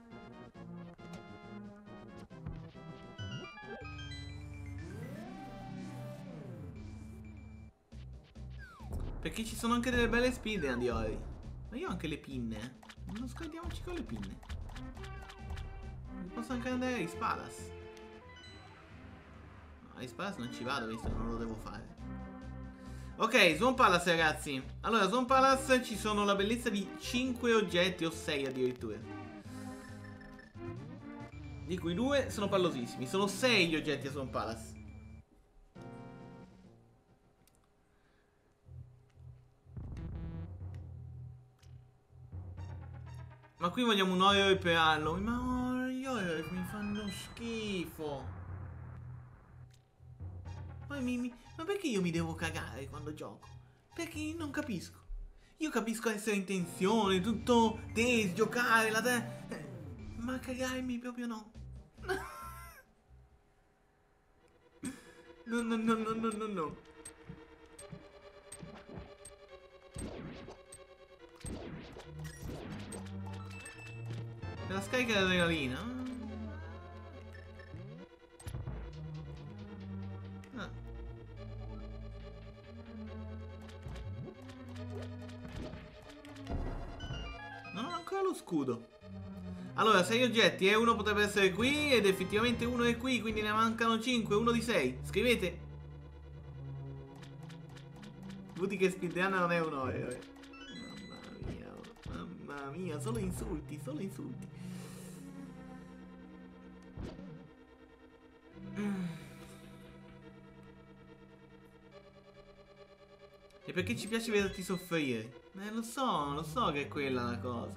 Perché ci sono anche delle belle speedrun di Ori. Ma io ho anche le pinne. Non scordiamoci con le pinne. Mi posso anche andare a Ispalas. No, a Ispalas non ci vado visto che non lo devo fare. Ok, Swan Palace ragazzi. Allora, Swan Palace ci sono la bellezza di cinque oggetti o sei addirittura. Di cui due sono pallosissimi. Sono sei gli oggetti a Swan Palace. Ma qui vogliamo un Oreo per anno. Ma gli Oreo mi fanno schifo. Ma, mi, mi, ma perché io mi devo cagare quando gioco? Perché non capisco. Io capisco essere in tensione, tutto teso, giocare, la te... Eh, ma cagarmi proprio no. No, no, no, no, no, no, no. La scarica dell'adrenalina. Ah. Non ho ancora lo scudo. Allora, sei oggetti, eh? Uno potrebbe essere qui ed effettivamente uno è qui, quindi ne mancano cinque, uno di sei. Scrivete. Vuti che speedrun non è un Oreo, eh. Mamma mia, mamma mia, solo insulti, solo insulti. E perché ci piace vederti soffrire? Eh, lo so, lo so che è quella la cosa.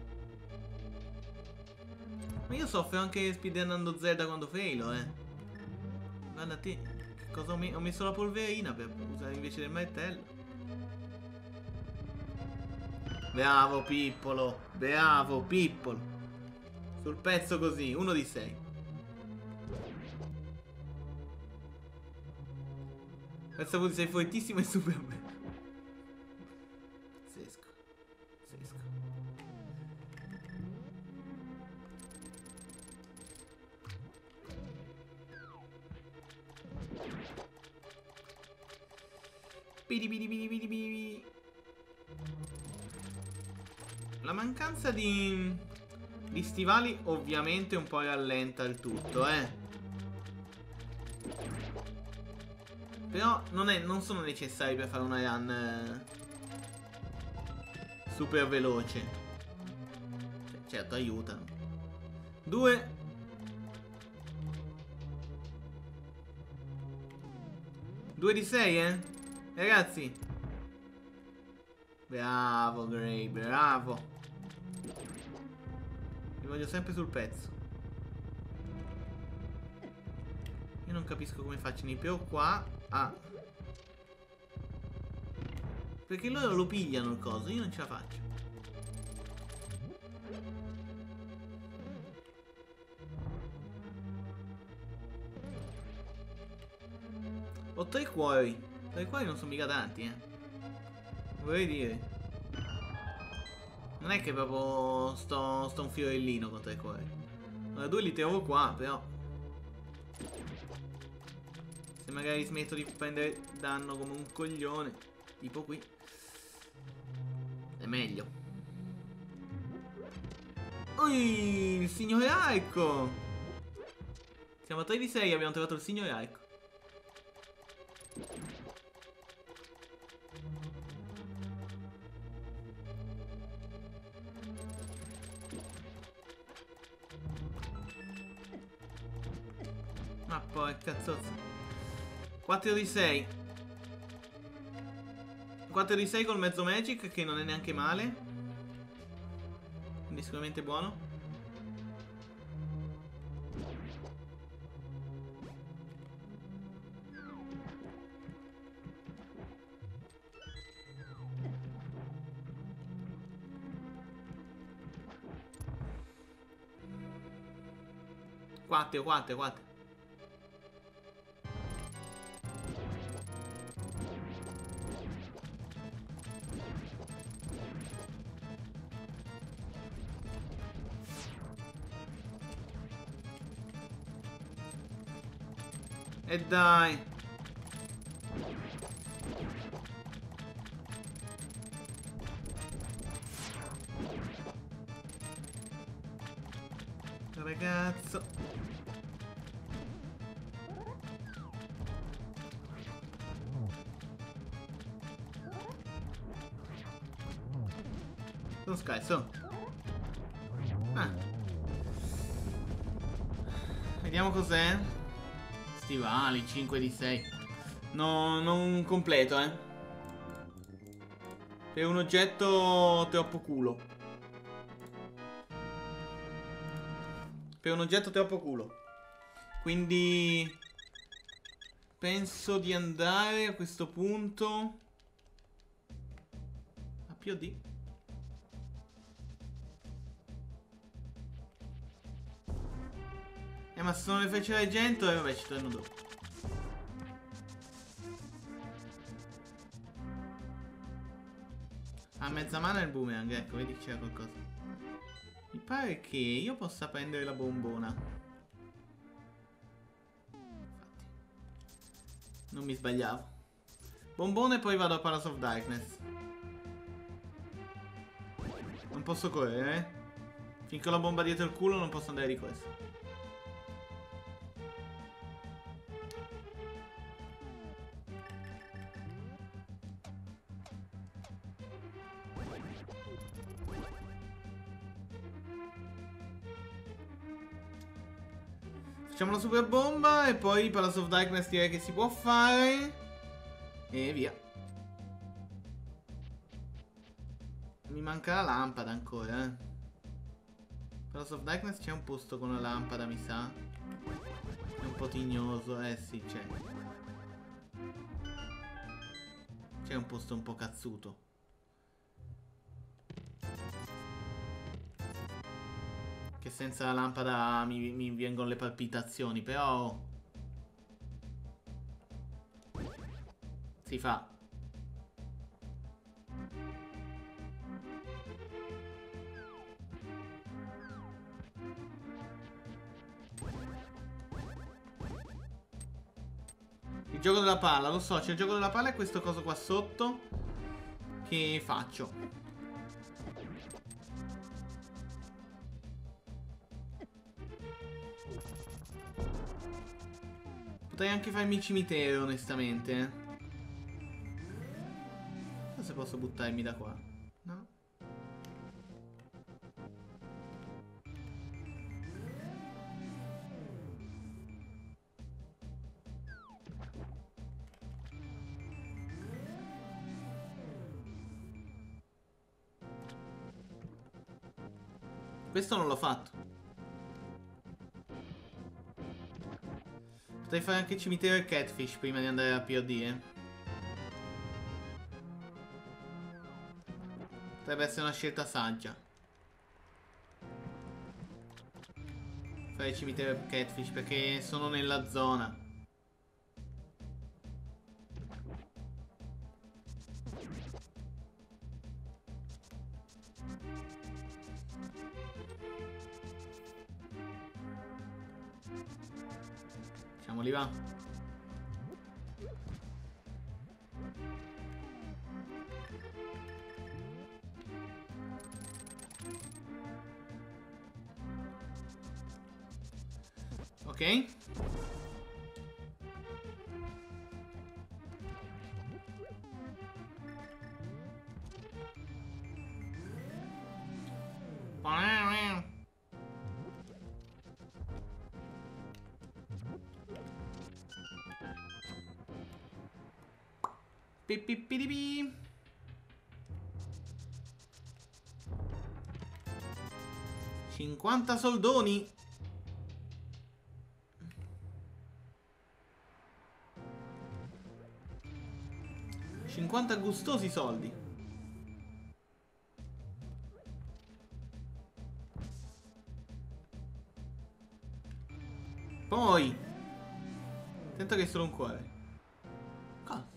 Ma io soffro anche speedrunnando Zelda quando failo, eh. Guarda te, che cosa ho, me ho messo la polverina per usare invece del martello. Bravo Pippolo, bravo Pippolo. Sul pezzo così, uno di sei. Pensavo che sei fortissimo e super bello. Sesco. Sesco. Bidi bidi bidi bidi bidi. La mancanza di, di stivali ovviamente un po' rallenta il tutto, eh. Però non, è, non sono necessari per fare una run eh, super veloce. Cioè, certo, aiutano. Due. Due di sei, eh? Ragazzi. Bravo, Gray, bravo. Mi voglio sempre sul pezzo. Io non capisco come facciano i P O qua a... Perché loro lo pigliano il coso, io non ce la faccio. Ho tre cuori. Tre cuori non sono mica tanti, eh. Vorrei dire. Non è che proprio sto, sto un fiorellino con tre cuori. Allora, due li trovo qua, però. Se magari smetto di prendere danno come un coglione, tipo qui, è meglio. Ui, il signore Aiko. Siamo a tre di sei, abbiamo trovato il signore Aiko. Ma poi cazzozzo. quattro di sei. quattro di sei col mezzo magic, che non è neanche male. Quindi sicuramente buono. quattro, quattro, quattro. E dai. Ragazzo. Sono scherzo. Ah. Vediamo cos'è. Stivali, cinque di sei. No, non completo, eh. Per un oggetto troppo culo. Per un oggetto troppo culo. Quindi penso di andare a questo punto a P O D. Eh, ma se sono le frecce d'argento, e eh, vabbè, ci torno dopo. A mezza mano il boomerang, ecco, vedi che c'era qualcosa. Mi pare che io possa prendere la bombona. Infatti, non mi sbagliavo. Bombone e poi vado a Palace of Darkness. Non posso correre, eh. Finché ho la bomba dietro il culo non posso andare di questo. Facciamo la super bomba e poi Palace of Darkness direi che si può fare. E via. Mi manca la lampada ancora, eh. Palace of Darkness c'è un posto con la lampada, mi sa. È un po' tignoso, eh sì, c'è. C'è un posto un po' cazzuto. Che senza la lampada mi, mi vengono le palpitazioni, però si fa. Il gioco della palla, lo so, c'è il gioco della palla e questo coso qua sotto. Che faccio? Potrei anche farmi il cimitero, onestamente. Non so se posso buttarmi da qua. No? Questo non l'ho fatto. Potrei fare anche il cimitero e Catfish prima di andare a P O D, eh. Potrebbe essere una scelta saggia. Fare il cimitero e Catfish perché sono nella zona. Li va. Ok. Pipipiripi. cinquanta soldoni. cinquanta gustosi soldi. Poi attento che è solo un cuore. Cosa?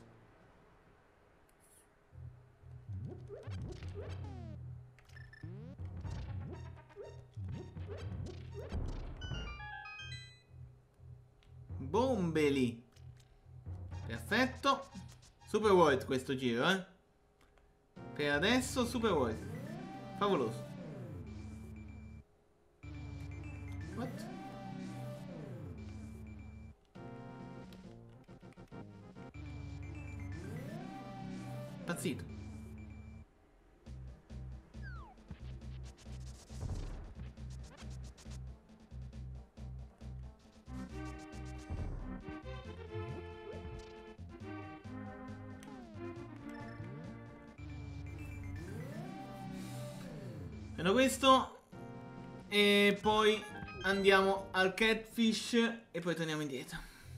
Bombeli. Perfetto. Super world questo giro, eh. Per adesso super world. Favoloso. What? Impazzito. Prendo questo. E poi andiamo al Catfish e poi torniamo indietro.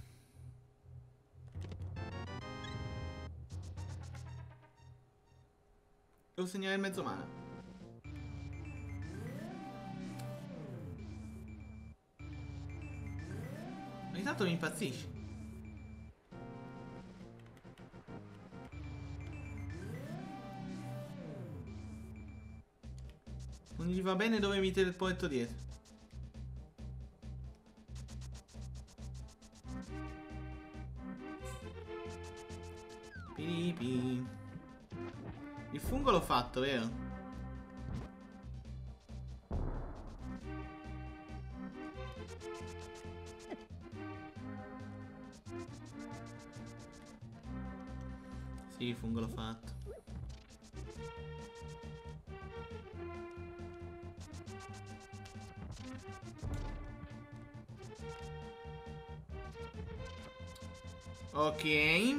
Devo segnare il mezzo mana. Ogni tanto mi impazzisce. Non gli va bene dove mi teleporto dietro. Piripi. Il fungo l'ho fatto, vero? Sì, il fungo l'ho fatto. Ok.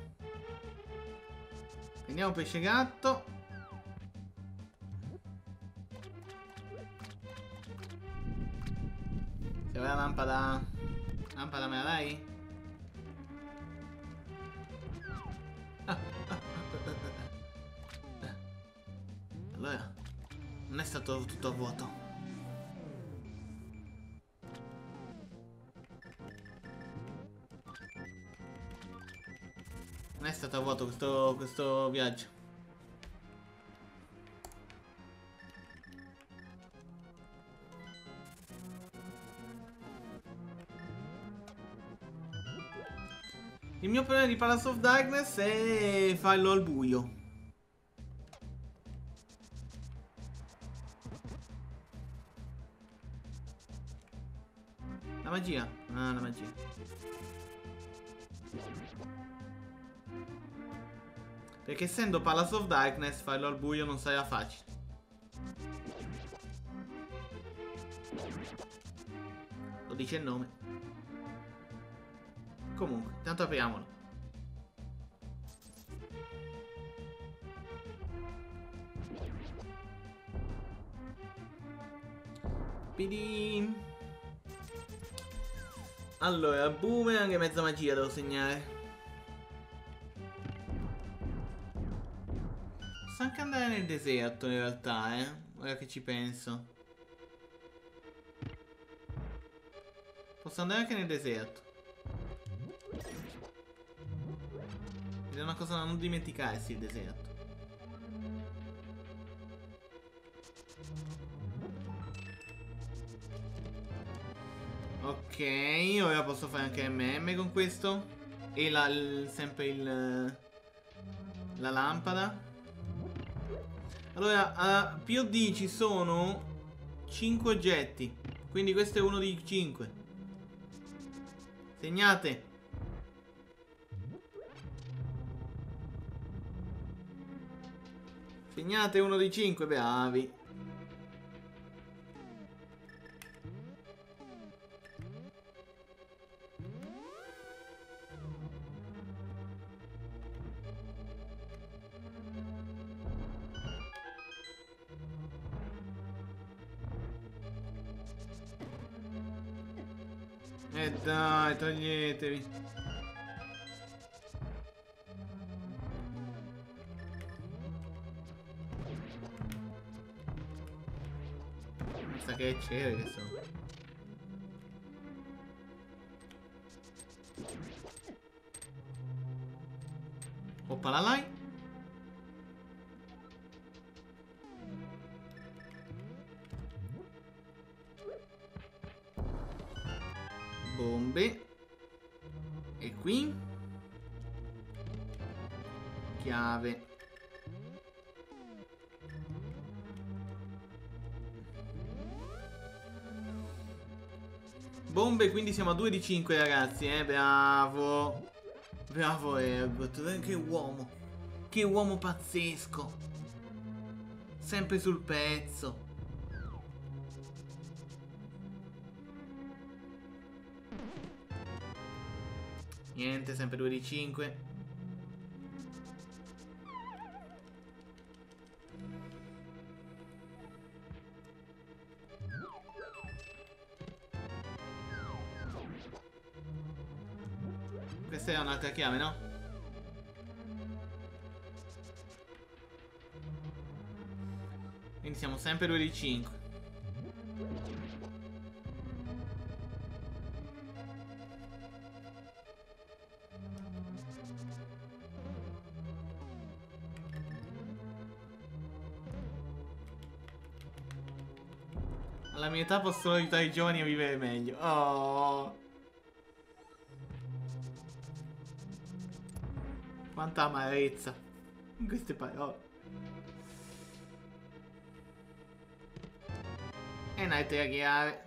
Prendiamo pesce gatto. Se vuoi la lampada. Lampada me la dai? Ah, ah, ah. Allora, non è stato tutto vuoto. Non è stato vuoto questo, questo viaggio. Il mio problema di Palace of Darkness è farlo al buio. La magia. Ah, la magia. Perché essendo Palace of Darkness, farlo al buio non sarà facile. Lo dice il nome. Comunque, intanto apriamolo. Pidin. Allora, boomerang e mezza magia devo segnare. Posso anche andare nel deserto in realtà, eh. Ora che ci penso. Posso andare anche nel deserto. Ed è una cosa da non dimenticarsi, il deserto. Ok, ora posso fare anche M M con questo. E la, il, sempre il... la lampada. Allora, a P O D ci sono cinque oggetti. Quindi questo è uno di cinque. Segnate. Segnate uno di cinque, bravi. Eh dai, toglietevi. Basta che c'è che sono. Oppala là. Bombe. E qui chiave. Bombe, quindi siamo a due di cinque ragazzi, eh, bravo. Bravo Herbert, che uomo. Che uomo pazzesco. Sempre sul pezzo. Niente, sempre due di cinque. Questa è un'altra chiave, no? Quindi siamo sempre due di cinque. Alla mia età posso aiutare i giovani a vivere meglio. Oh. Quanta amarezza in queste parole. E un'altra chiave.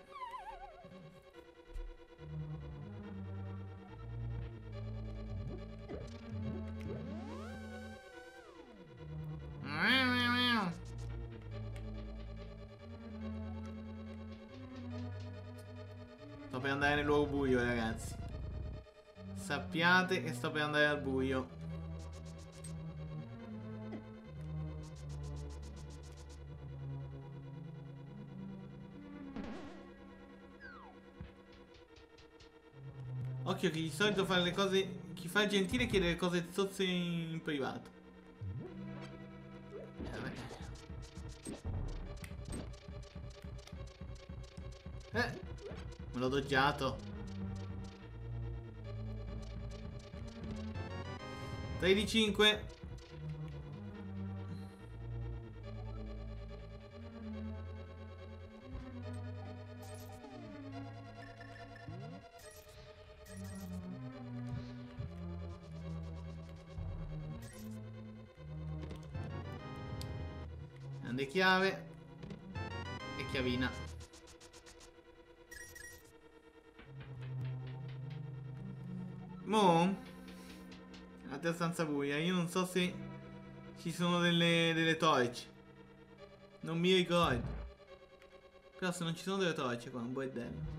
Sto per andare nel luogo buio, ragazzi. Sappiate che sto per andare al buio. Occhio che di solito fare le cose... Chi fa il gentile chiede le cose zozze in privato. Eh, me l'ho doggiato. tre di cinque. Grande chiave. E chiavina. Mo'? Altra stanza buia. Io non so se Ci sono delle, delle torce. Non mi ricordo. Però se non ci sono delle torce qua, un bordello.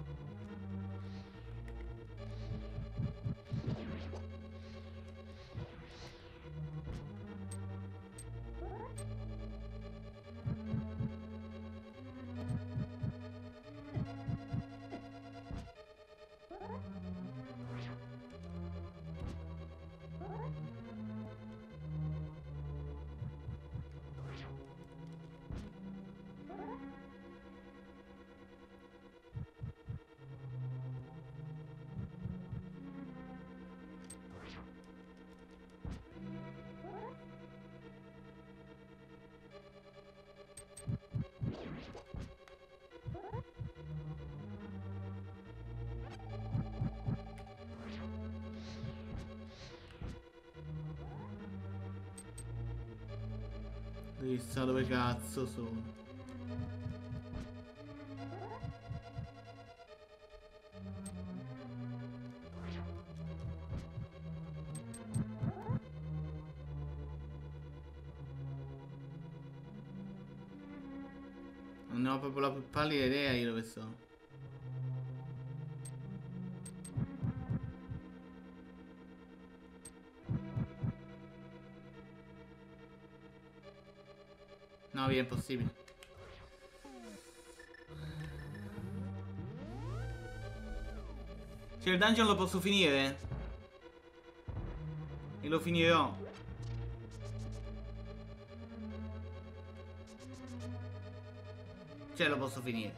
Chissà dove cazzo sono. Non ne ho proprio la più pallida idea io dove sono. No, via, è impossibile. Cioè il dungeon lo posso finire? E lo finirò. Cioè lo posso finire.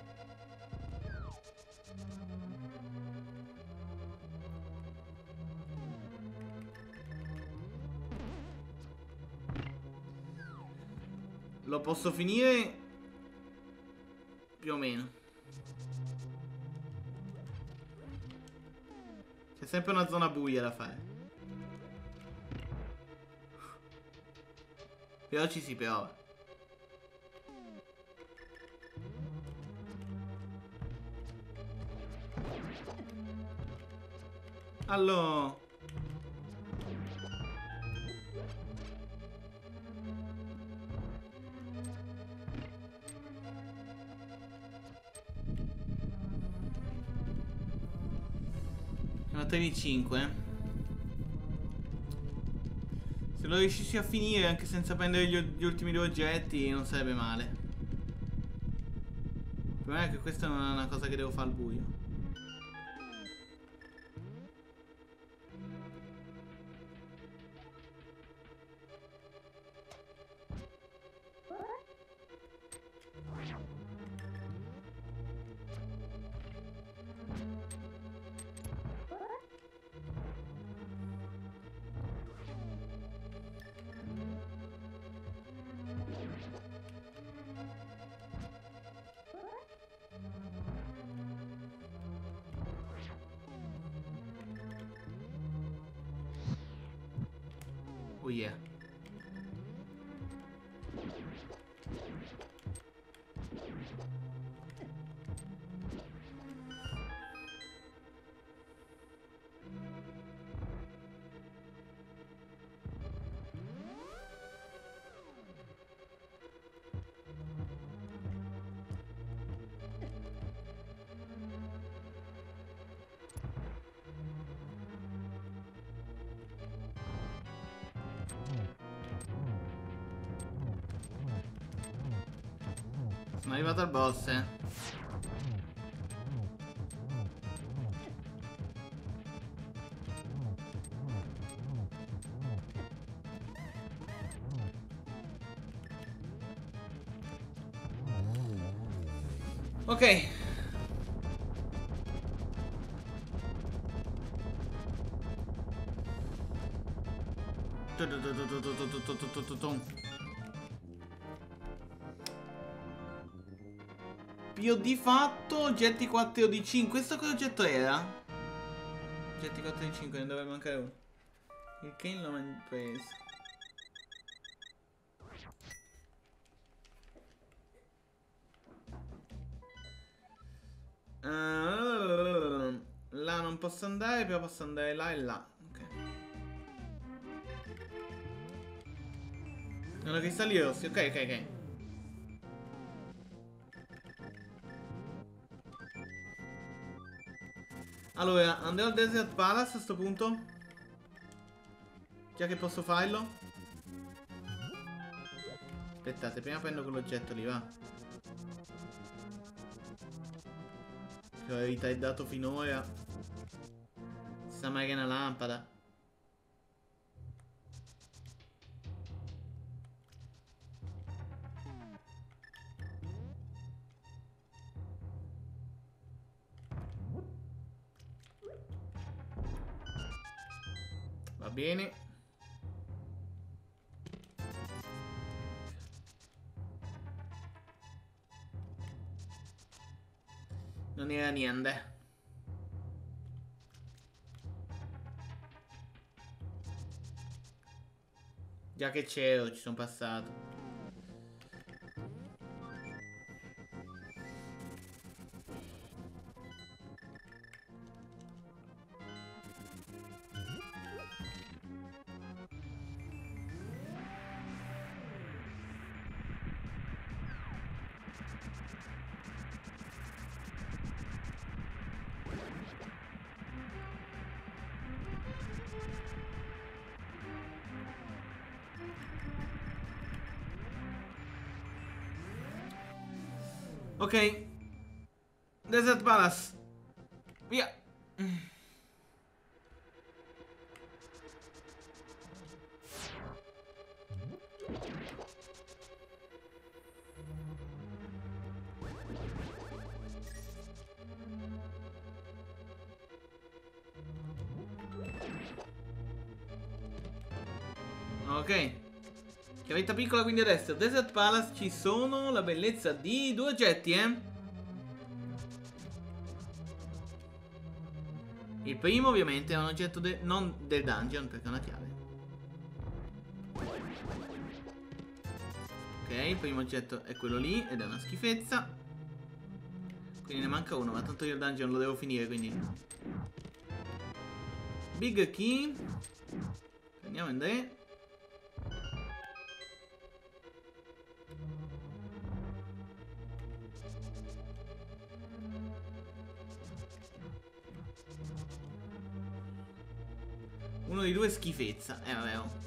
Lo posso finire più o meno. C'è sempre una zona buia da fare. Però ci si prova. Allora siamo a tre di cinque. Se lo riuscissi a finire anche senza prendere gli, gli ultimi due oggetti non sarebbe male. Il problema è che questa non è una cosa che devo fare al buio. Oh yeah. Sono arrivato al boss, eh. Ok. P O D fatto, oggetti quattro di cinque. Questo che oggetto era? Oggetti quattro di cinque, ne doveva mancare uno. Il Kane l'ho preso. Uh, là non posso andare, però posso andare là e là. Ok. Sono cristalli rossi. Ok, ok, ok. Allora, andiamo al Desert Palace a sto punto. Già che posso farlo. Aspettate, prima prendo quell'oggetto lì, va. Che ho ritardato finora. Sta magari una lampada. Va bene. Non era niente. Già che c'ero, ci sono passato. Ok. Desert Palace. Via. Ok. Chiavetta piccola quindi adesso. Desert Palace ci sono la bellezza di due oggetti, eh. Il primo ovviamente è un oggetto de non del dungeon, perché è una chiave. Ok, il primo oggetto è quello lì ed è una schifezza. Quindi ne manca uno, ma tanto io il dungeon lo devo finire, quindi... Big key. Prendiamo in tre. Uno di due schifezza. Eh vabbè, oh.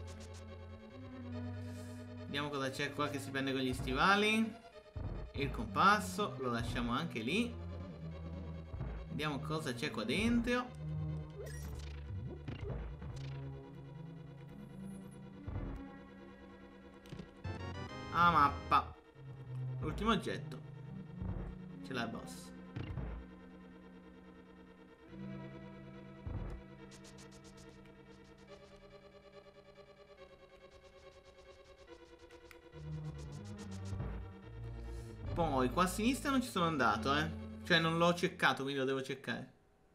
Vediamo cosa c'è qua che si prende con gli stivali. Il compasso, lo lasciamo anche lì. Vediamo cosa c'è qua dentro. Ah, mappa. L'ultimo oggetto. Ce l'ha il boss. Poi qua a sinistra non ci sono andato, eh. Cioè non l'ho cercato, quindi lo devo cercare.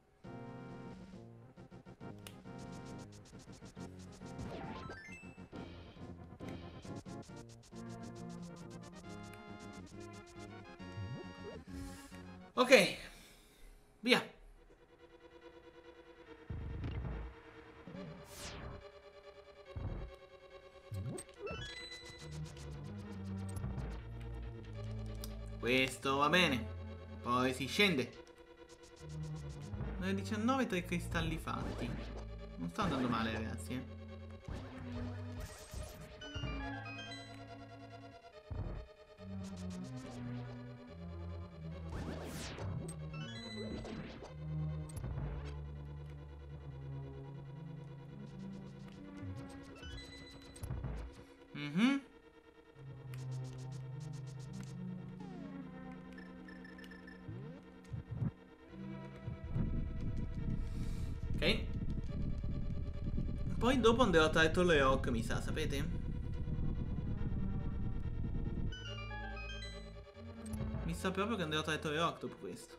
Ok. Via. Questo va bene. Poi si scende. diciannove tra i cristalli fatti. Non sta andando male, ragazzi, eh. Mhm. Ok. Poi dopo andrò a Turtle Rock, mi sa, sapete? Mi sa proprio che andrò a Turtle Rock dopo questo.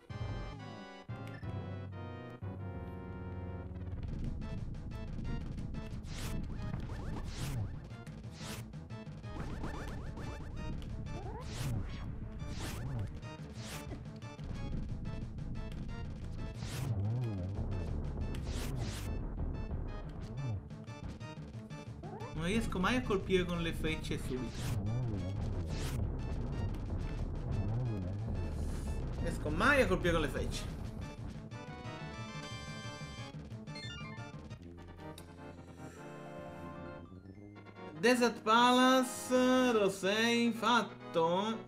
Non riesco mai a colpire con le frecce subito. Non riesco mai a colpire con le frecce. Desert Palace, lo sei fatto?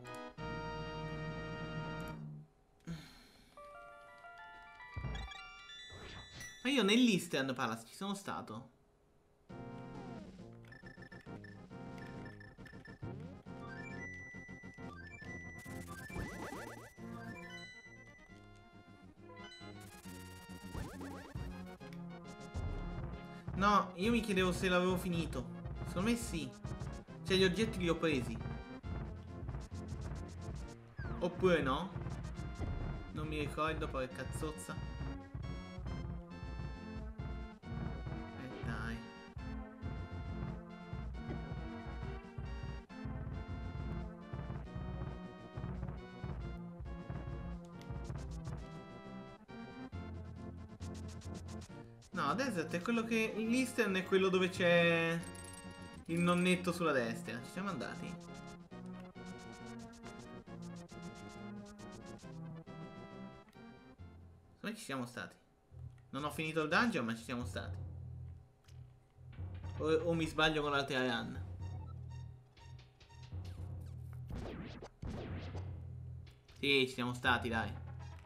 Ma io nell'Eastern Palace ci sono stato. No, io mi chiedevo se l'avevo finito. Secondo me sì. Cioè gli oggetti li ho presi. Oppure no? Non mi ricordo, poi cazzozza. Eh dai. No, Desert è quello che... L'Eastern è quello dove c'è il nonnetto sulla destra. Ci siamo andati? Come ci siamo stati? Non ho finito il dungeon, ma ci siamo stati. O, o mi sbaglio con l'altra run? Sì, ci siamo stati, dai.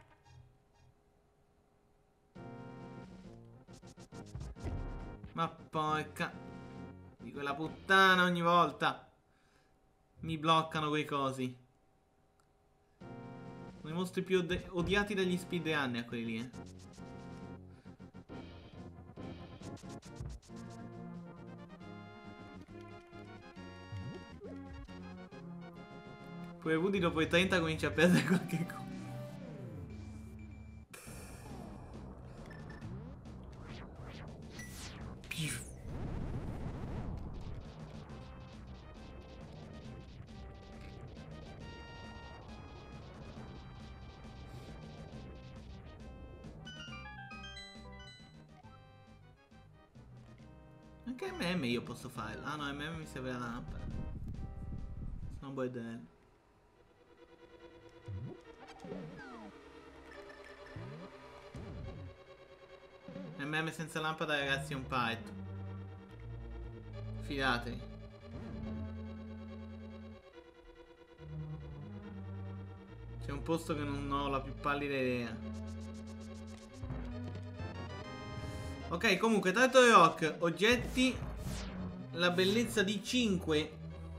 Ma porca di quella puttana, ogni volta mi bloccano quei cosi. Sono i mostri più odiati dagli speedrunner, quelli lì, eh. Poi Woody dopo i trenta comincia a perdere qualche cosa. Anche M M io posso farlo. Ah no, M M mi serve la lampada. Sono bordello. M M senza lampada, ragazzi, è un python. Fidatevi. C'è un posto che non ho la più pallida idea. Ok, comunque, Turtle Rock, oggetti, la bellezza di cinque.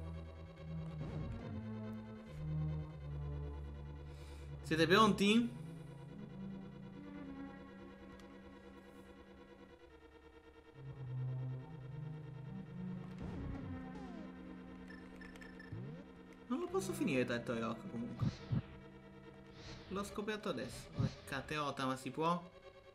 Siete pronti? Non lo posso finire Turtle Rock comunque. L'ho scoperto adesso. Cateota, ma si può?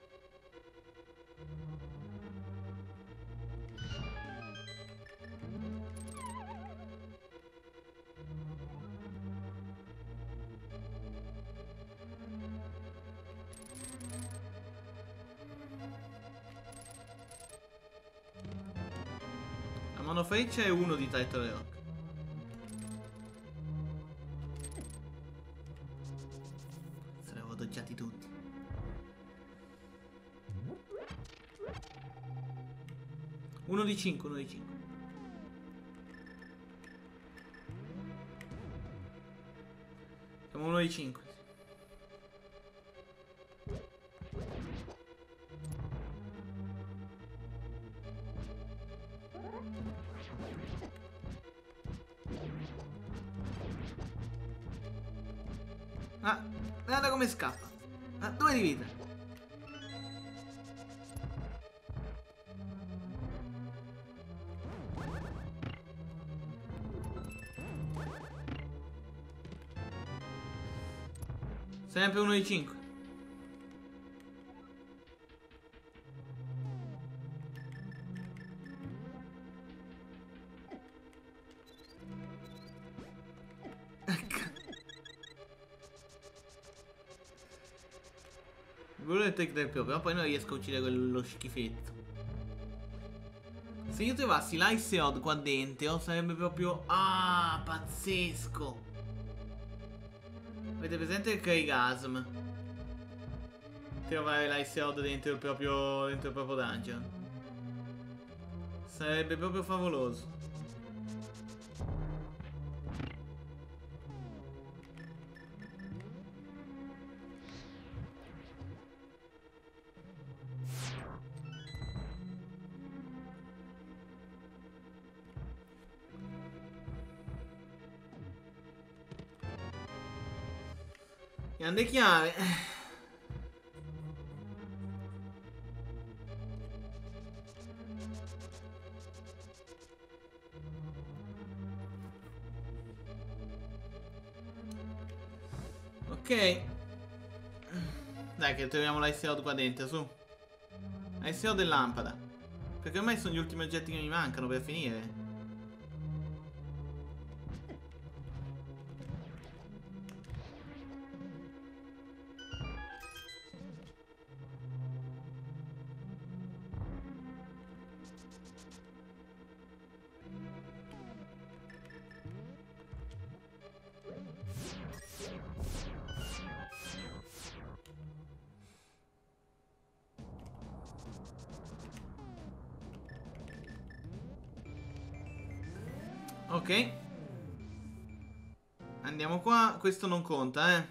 La monofreccia è uno di Turtle Rock. Se li avevo doggiati tutti. Uno di cinque, uno di cinque. Siamo uno di cinque. Ah, guarda come scappa. Ah, due di vita. Sempre uno di cinque. Quello è il tech del proprio, ma poi non riesco a uccidere quello schifetto. Se io trovassi l'Ice Odd qua dentro sarebbe proprio... Ah, pazzesco. Avete presente il Kraygasm? Trovare l'Ice Odd dentro il proprio, dentro il proprio dungeon. Sarebbe proprio favoloso. Grande chiave. Ok. Dai che troviamo l'Ice Odd qua dentro, su. L'Ice Odd e lampada. Perché ormai sono gli ultimi oggetti che mi mancano per finire. Ok. Andiamo qua. Questo non conta, eh.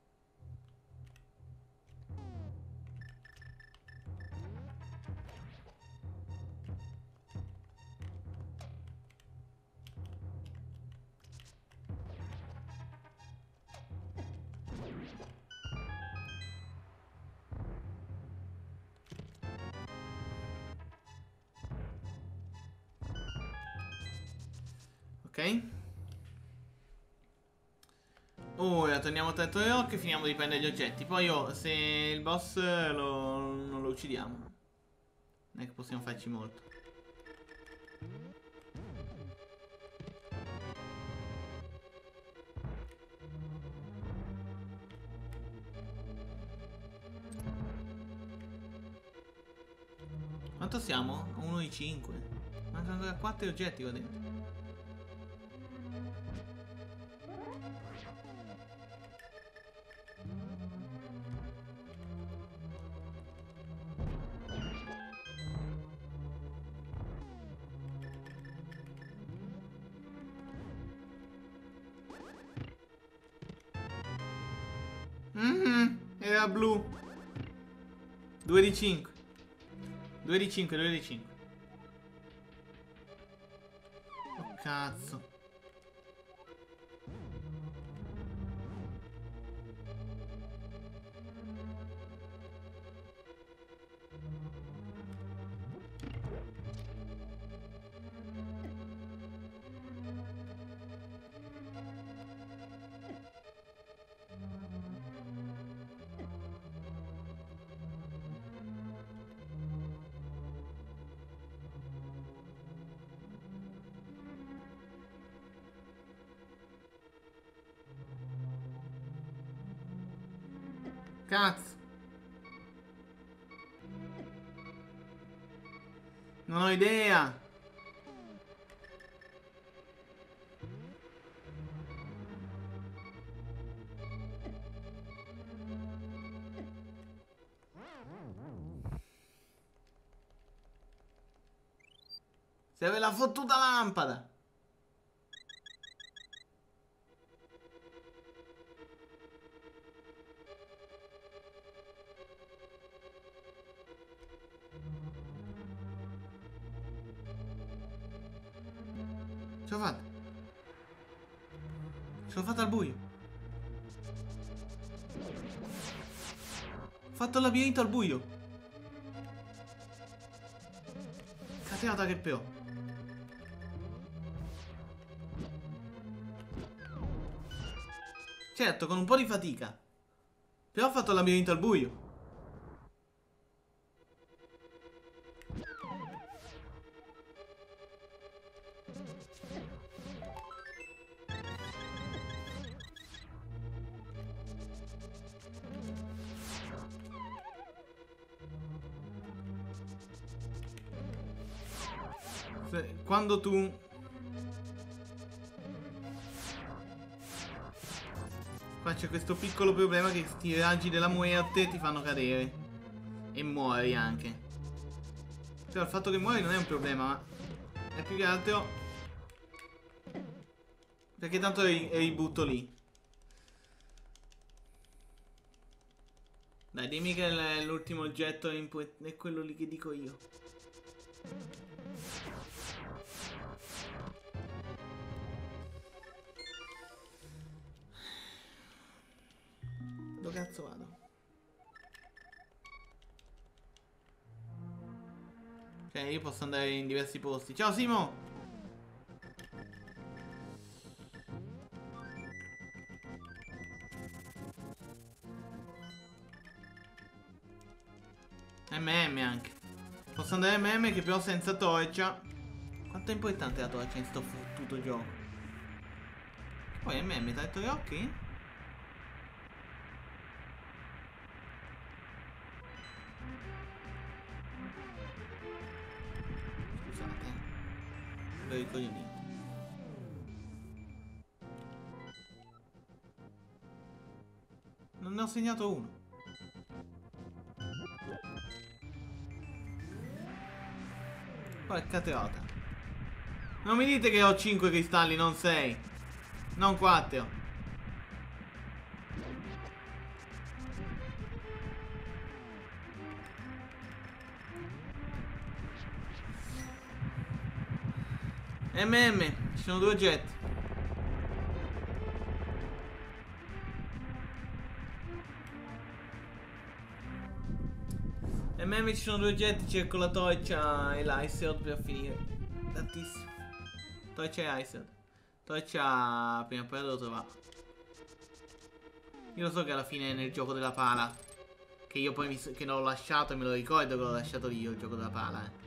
Ok. Ora torniamo tra tre rock e finiamo di prendere gli oggetti. Poi oh, se il boss lo, non lo uccidiamo, non è che possiamo farci molto. Quanto siamo? uno di cinque. Mancano ancora quattro oggetti qua dentro. Mm-hmm, era blu. due di cinque. due di cinque, due di cinque. Oh cazzo. Cazzo. Non ho idea. Serve la fottuta lampada. Ce l'ho fatta. Ce l'ho fatta al buio. Ho fatto il labirinto al buio. Catenata che però. Certo, con un po' di fatica. Però ho fatto il labirinto al buio. Se, quando tu... Qua c'è questo piccolo problema che sti raggi della muerte ti fanno cadere. E muori anche. Però il fatto che muori non è un problema, ma è più che altro perché tanto ri ributto lì. Dai, dimmi che l'ultimo oggetto è quello lì che dico io. Dove cazzo vado? Ok, io posso andare in diversi posti. Ciao Simo! M M anche. Posso andare M M che però senza torcia. Quanto è importante la torcia in sto fottuto gioco? Poi M M, ti ha detto gli occhi? Scusate. Per i coglioni. Non ne ho segnato uno. Porca trota. Non mi dite che ho cinque cristalli, non sei. Non quattro. M M, ci sono due oggetti. M M, ci sono due oggetti, cerco la torcia e l'Iced per finire. Tantissimo. Torcia e Iced. Torcia prima o poi la devo trovare. Io lo so che alla fine è nel gioco della pala. Che io poi mi, che l'ho lasciato e me lo ricordo che l'ho lasciato io il gioco della pala, eh.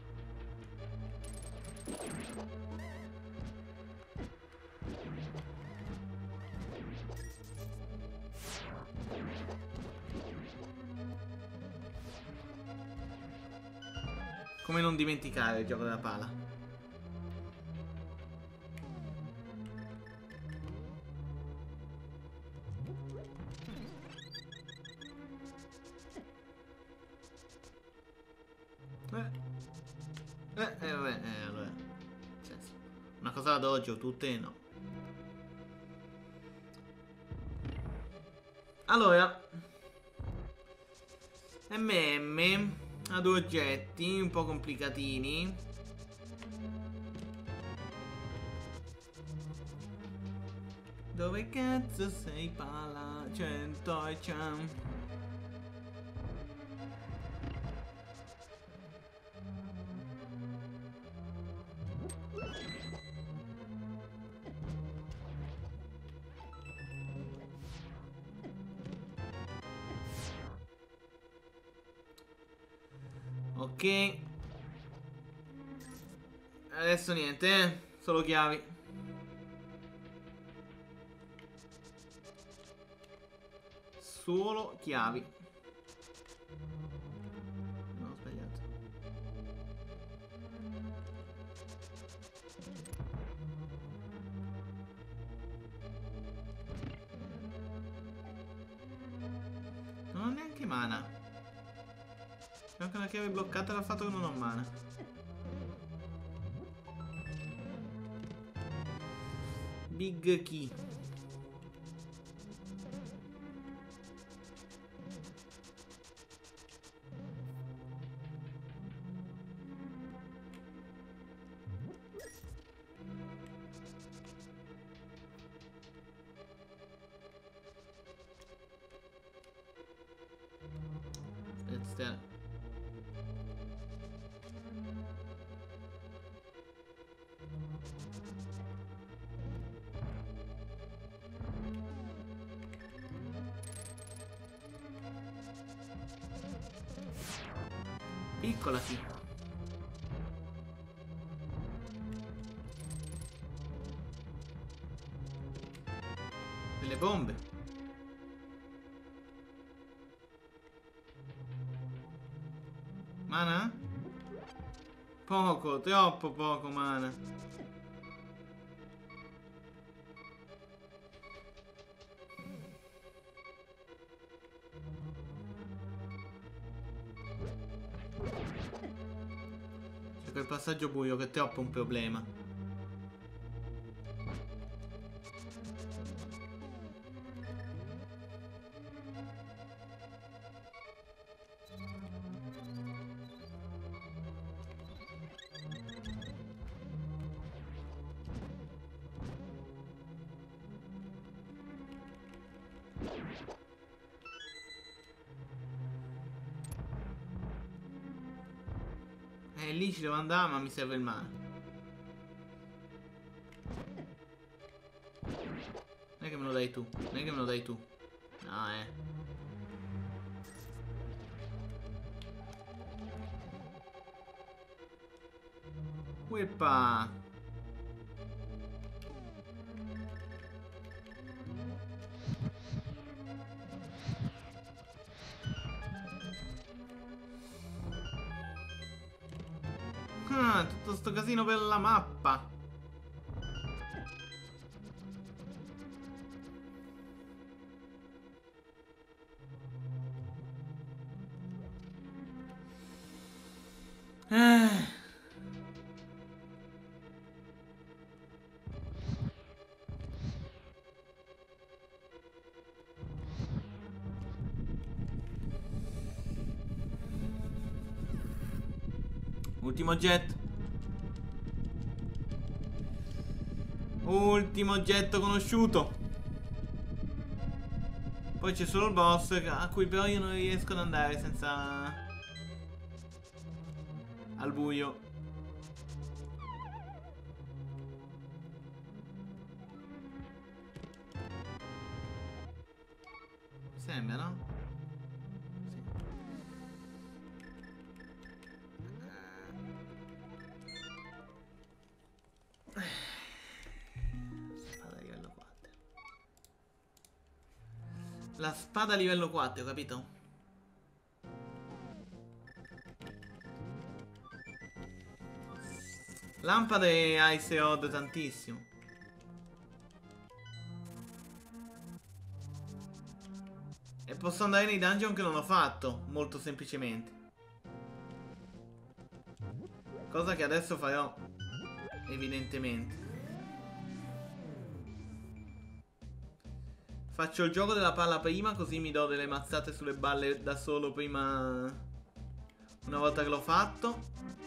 Come non dimenticare il gioco della pala? Eh, eh, eh, vabbè, eh, allora. Cioè, una cosa la doggio, tutte no. Allora, M M ha due oggetti un po' complicatini. Dove cazzo sei, pala? C'è torcia. Ok. Adesso niente, eh? Solo chiavi. Solo chiavi. No, ho sbagliato. Non ho neanche mana. C'è anche una chiave bloccata dal fatto che non ho mana. Big key. Aspetta. Piccola sì. Delle bombe. Mana? Poco, troppo poco mana. C'è quel passaggio buio che è troppo un problema. Eh, lì ci devo andare, ma mi serve il mare. Non è che me lo dai tu. Non è che me lo dai tu. No, eh. Ueppa. Ah, tutto sto casino per la mappa. Eh. Ultimo jet. Ultimo oggetto conosciuto. Poi c'è solo il boss a cui però io non riesco ad andare senza... al buio. Sembra, no? La spada livello quattro, capito? Lampade Ice Rod tantissimo. E posso andare nei dungeon che non ho fatto, molto semplicemente. Cosa che adesso farò, evidentemente. Faccio il gioco della palla prima, così mi do delle mazzate sulle balle da solo prima. Una volta che l'ho fatto.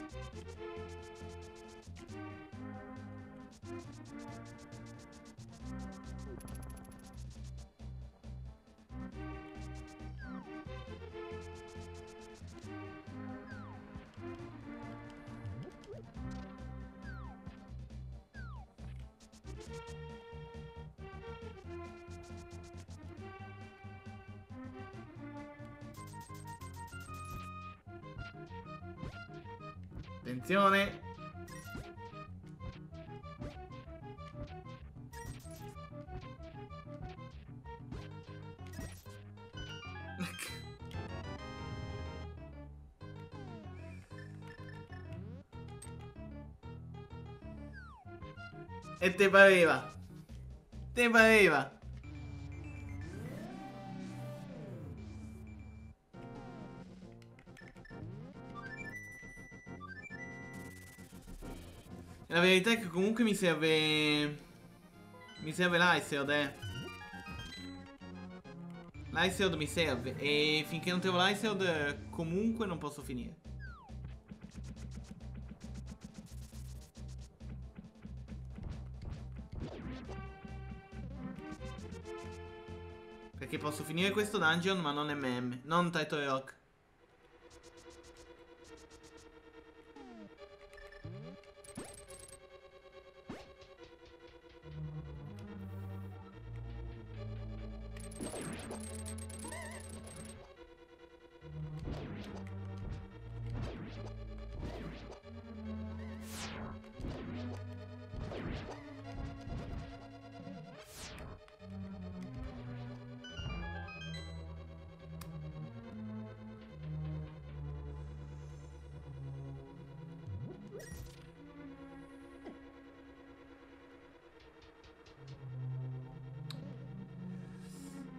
Attenzione. E te pareva. Te pareva. La verità è che comunque mi serve... Mi serve l'Iceod, eh. L'Iceod mi serve. E finché non trovo l'Iceod comunque non posso finire. Perché posso finire questo dungeon ma non M M. Non Title Rock.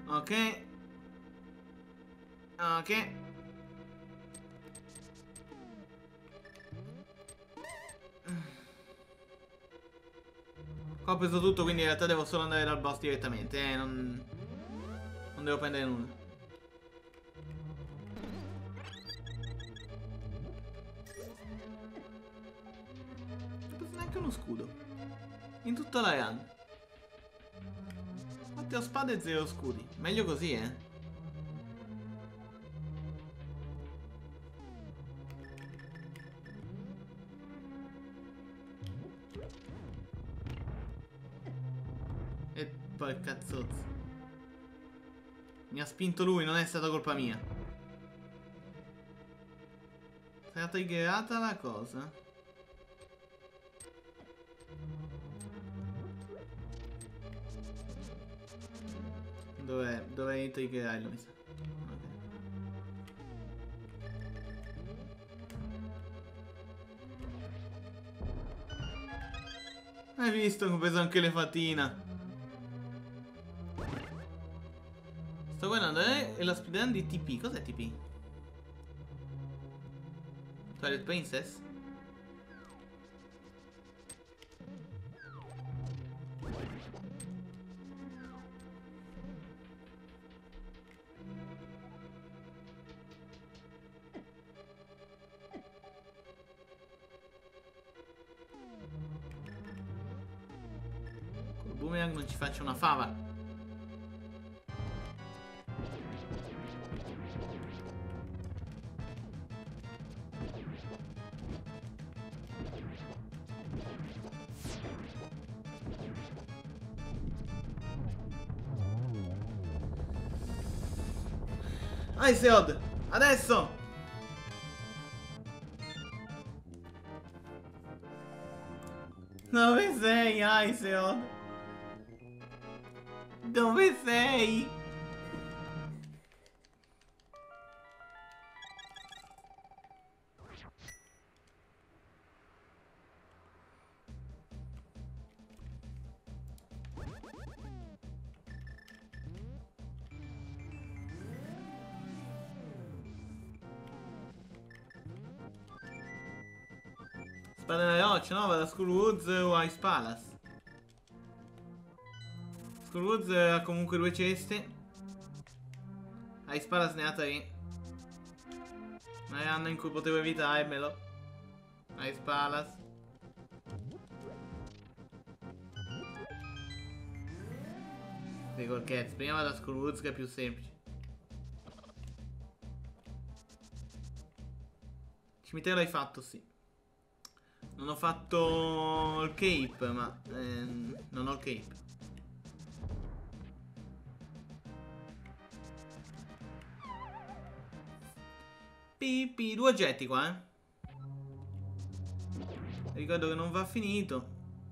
Ok. Ok. Qua ho preso tutto, quindi in realtà devo solo andare dal boss direttamente, eh, non... Non devo prendere nulla. Non ho preso neanche uno scudo. In tutta la run. quattro spade e zero scudi. Meglio così, eh. E poi cazzozzo. Mi ha spinto lui, non è stata colpa mia. È stata triggerata la cosa. Dov'è? Dovrei triggerarlo, mi sa. Ok. Hai visto che ho preso anche le fatina? Sto guardando, eh? È la speedrun di T P. Cos'è T P? Twilight Princess? Col boomerang non ci faccio una fava. Iceod! Adesso! Dove sei, Iceod? Dove sei? Spada nella roccia, no? Vado a Skullwoods o Ice Palace. Skullwoods ha comunque due ceste. Ice Palace ne ha tre. Ma è anno in cui potevo evitarmelo. Ice Palace. Sì, col cazzo. Prima vado a Skullwoods che è più semplice. Cimitero l'hai fatto, sì. Non ho fatto il cape, ma ehm, non ho il cape. Pipi, due oggetti qua, eh. Ricordo che non va finito.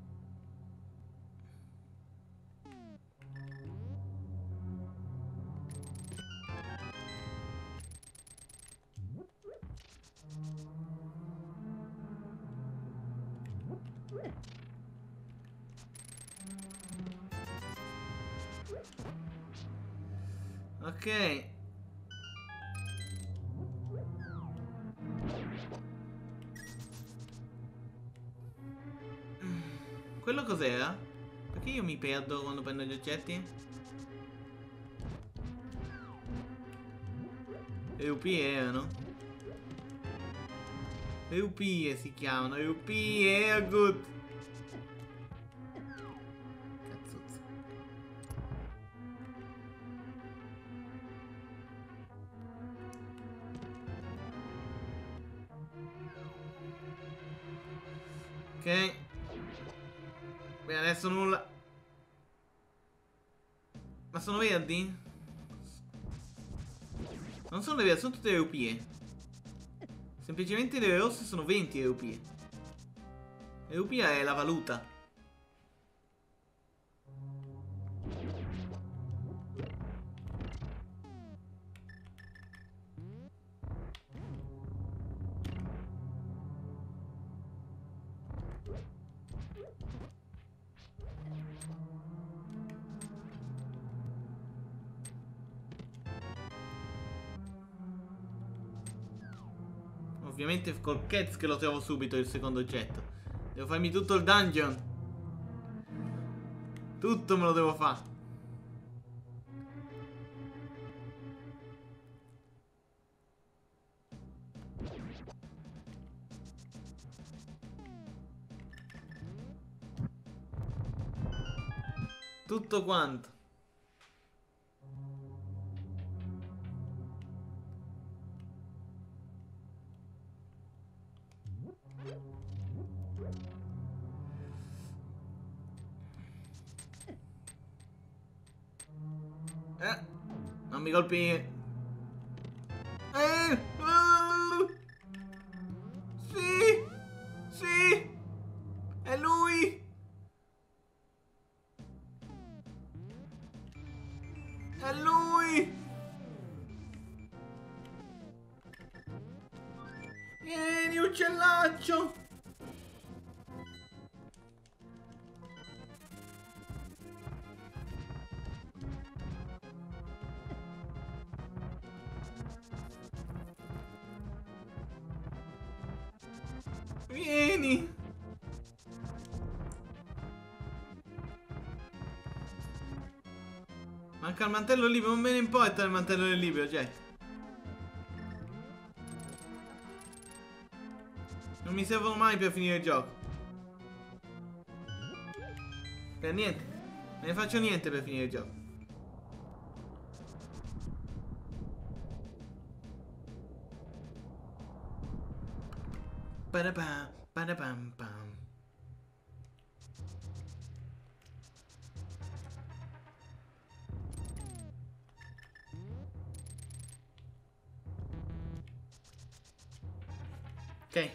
Ok. Quello cos'era? Perché io mi perdo quando prendo gli oggetti? Eupie erano? Eupie si chiamano. Eupie, are good. Cazzuzzo. Ok. Beh, adesso nulla. Ma sono verdi? Non sono le verdi, sono tutte le eupie. Semplicemente le rosse sono venti eupie. Eupia è la valuta. Ovviamente col Cats che lo trovo subito il secondo oggetto. Devo farmi tutto il dungeon. Tutto me lo devo fare. Tutto quanto. Eh, non mi colpire. Eh, uh, sì, sì, è lui. È lui. Vieni, uccellaccio. Vieni. Manca il mantello libero, non me ne importa il mantello del libero, Jack. Non mi servono mai per finire il gioco. Per niente. Non ne faccio niente per finire il gioco. Parapam, parapam, pam. Ok.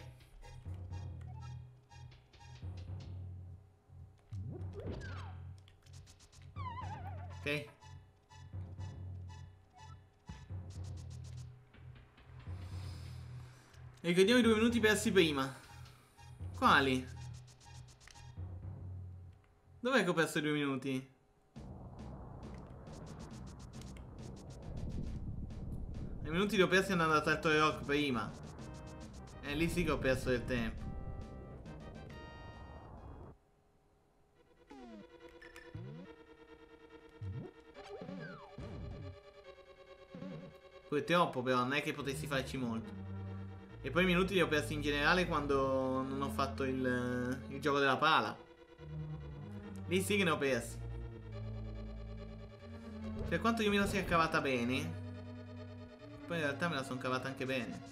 Ok. Ricordiamo i due minuti persi prima. Quali? Dov'è che ho perso i due minuti? I minuti li ho persi andando a Turtle Rock prima. E lì sì che ho perso del tempo. Poi è troppo però, non è che potessi farci molto. E poi i minuti li ho persi in generale quando non ho fatto il, il gioco della pala. Lì sì che ne ho persi. Per quanto io me la sia cavata bene, poi in realtà me la sono cavata anche bene.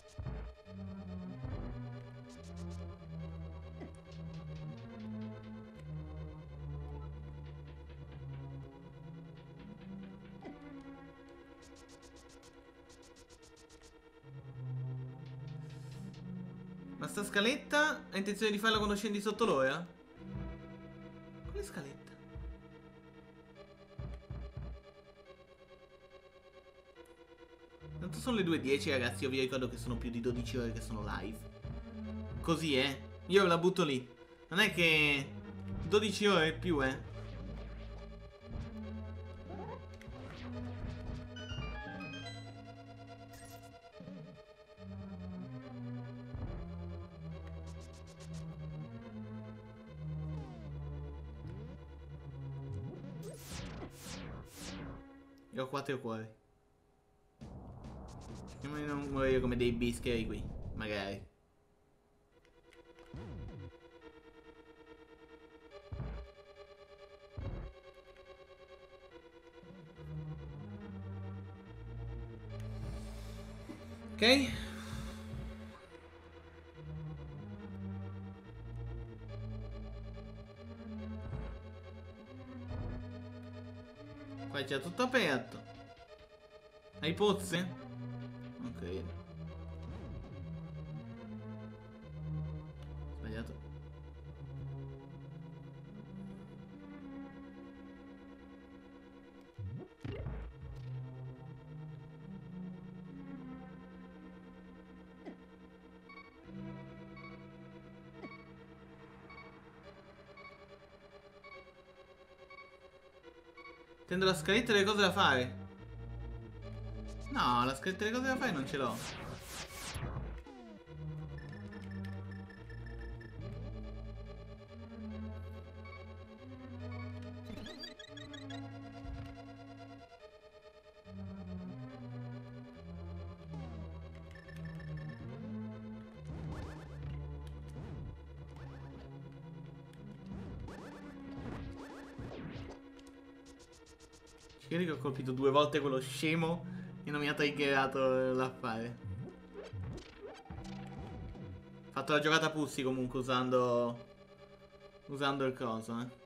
Ma sta scaletta hai intenzione di farla quando scendi sotto l'ora? Quale scaletta? Tanto sono le due e dieci ragazzi, io vi ricordo che sono più di dodici ore che sono live. Così eh, io la butto lì. Non è che dodici ore e più eh. Io ho quattro cuori. Io non muoio come dei bischeri qui, magari. Ok. Qua è già tutto aperto. Hai pozze? Ok. Sbagliato. Tendo la scaletta delle cose da fare. No, la scaletta delle cose da fare non ce l'ho. Ieri che ho colpito due volte quello scemo e non mi ha triggerato l'affare. Ho fatto la giocata Pussy comunque usando... Usando il coso, eh.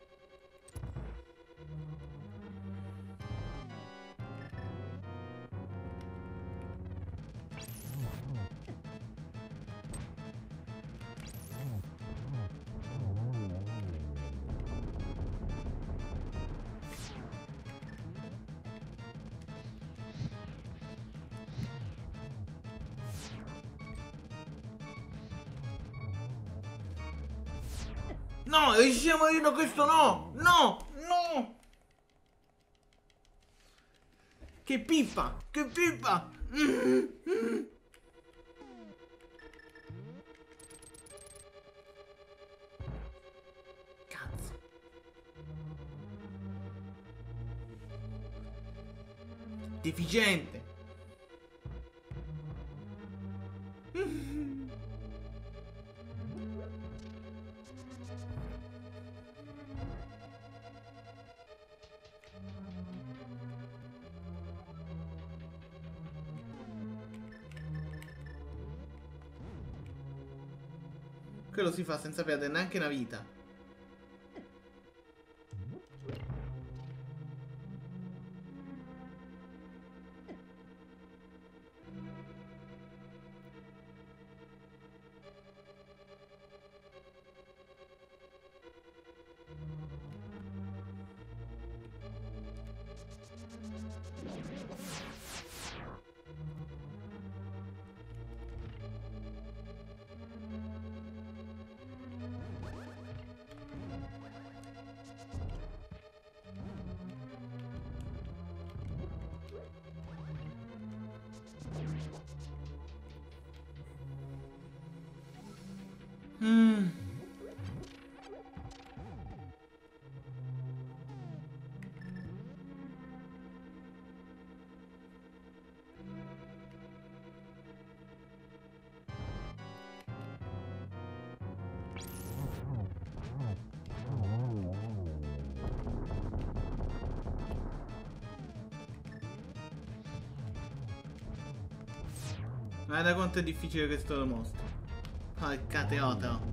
No, riuscì a morire questo no! No! No! Che pippa! Che pippa! Mm, mm. Cazzo. Deficiente. Mm. Quello si fa senza perdere neanche una vita. Mm. Guarda quanto è difficile questo mostro. Porca teotero.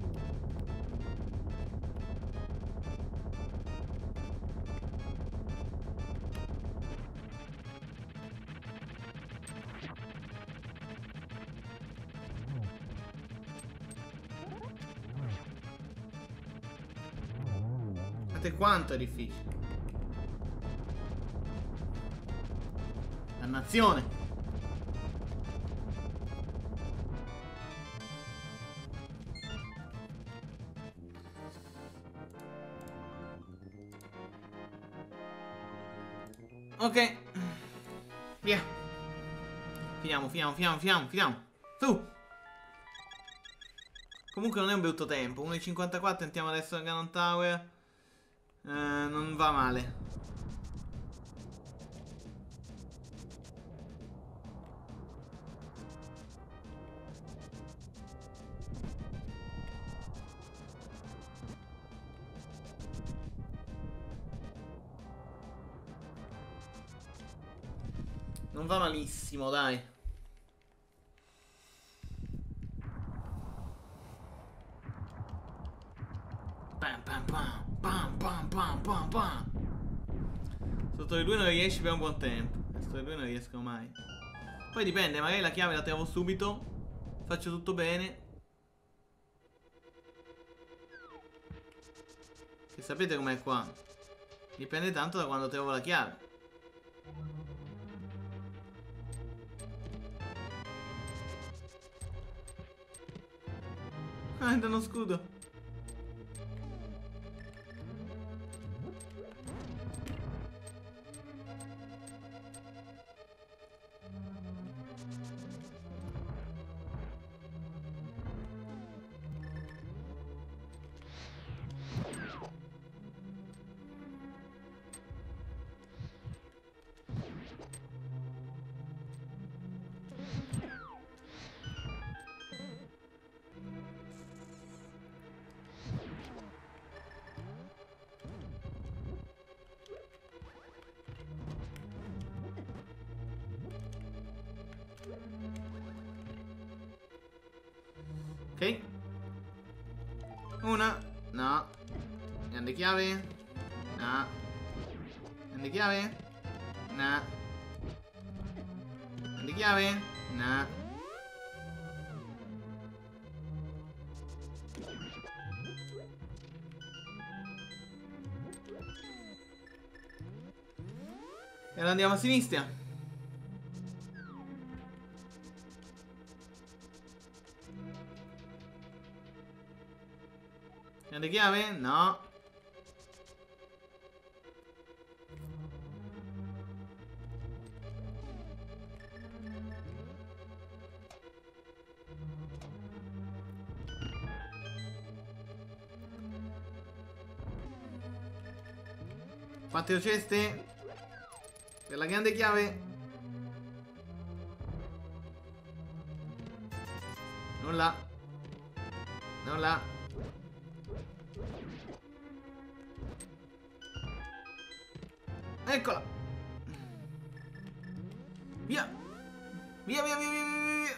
Guardate quanto è difficile. Dannazione. Ok. Via. Finiamo, finiamo, finiamo, finiamo, finiamo. Su. Comunque non è un brutto tempo. uno e cinquantaquattro, entriamo adesso al Ganon Tower. Eh, non va male. Non va malissimo, dai. Pam pam pam pam pam pam pam pam. Sotto le due non riesci per un buon tempo. Sotto le due non riesco mai. Poi dipende, magari la chiave la trovo subito. Faccio tutto bene. E sapete com'è qua? Dipende tanto da quando trovo la chiave. Ah, da uno scudo. Ok. Una. No. Grande chiave. No. Grande chiave. No. Grande chiave. No. E allora andiamo a sinistra. Grande chiave? No. Quattro ceste per la grande chiave. Nulla. Nulla. Eccola. Via. Via, via, via, via, via, via.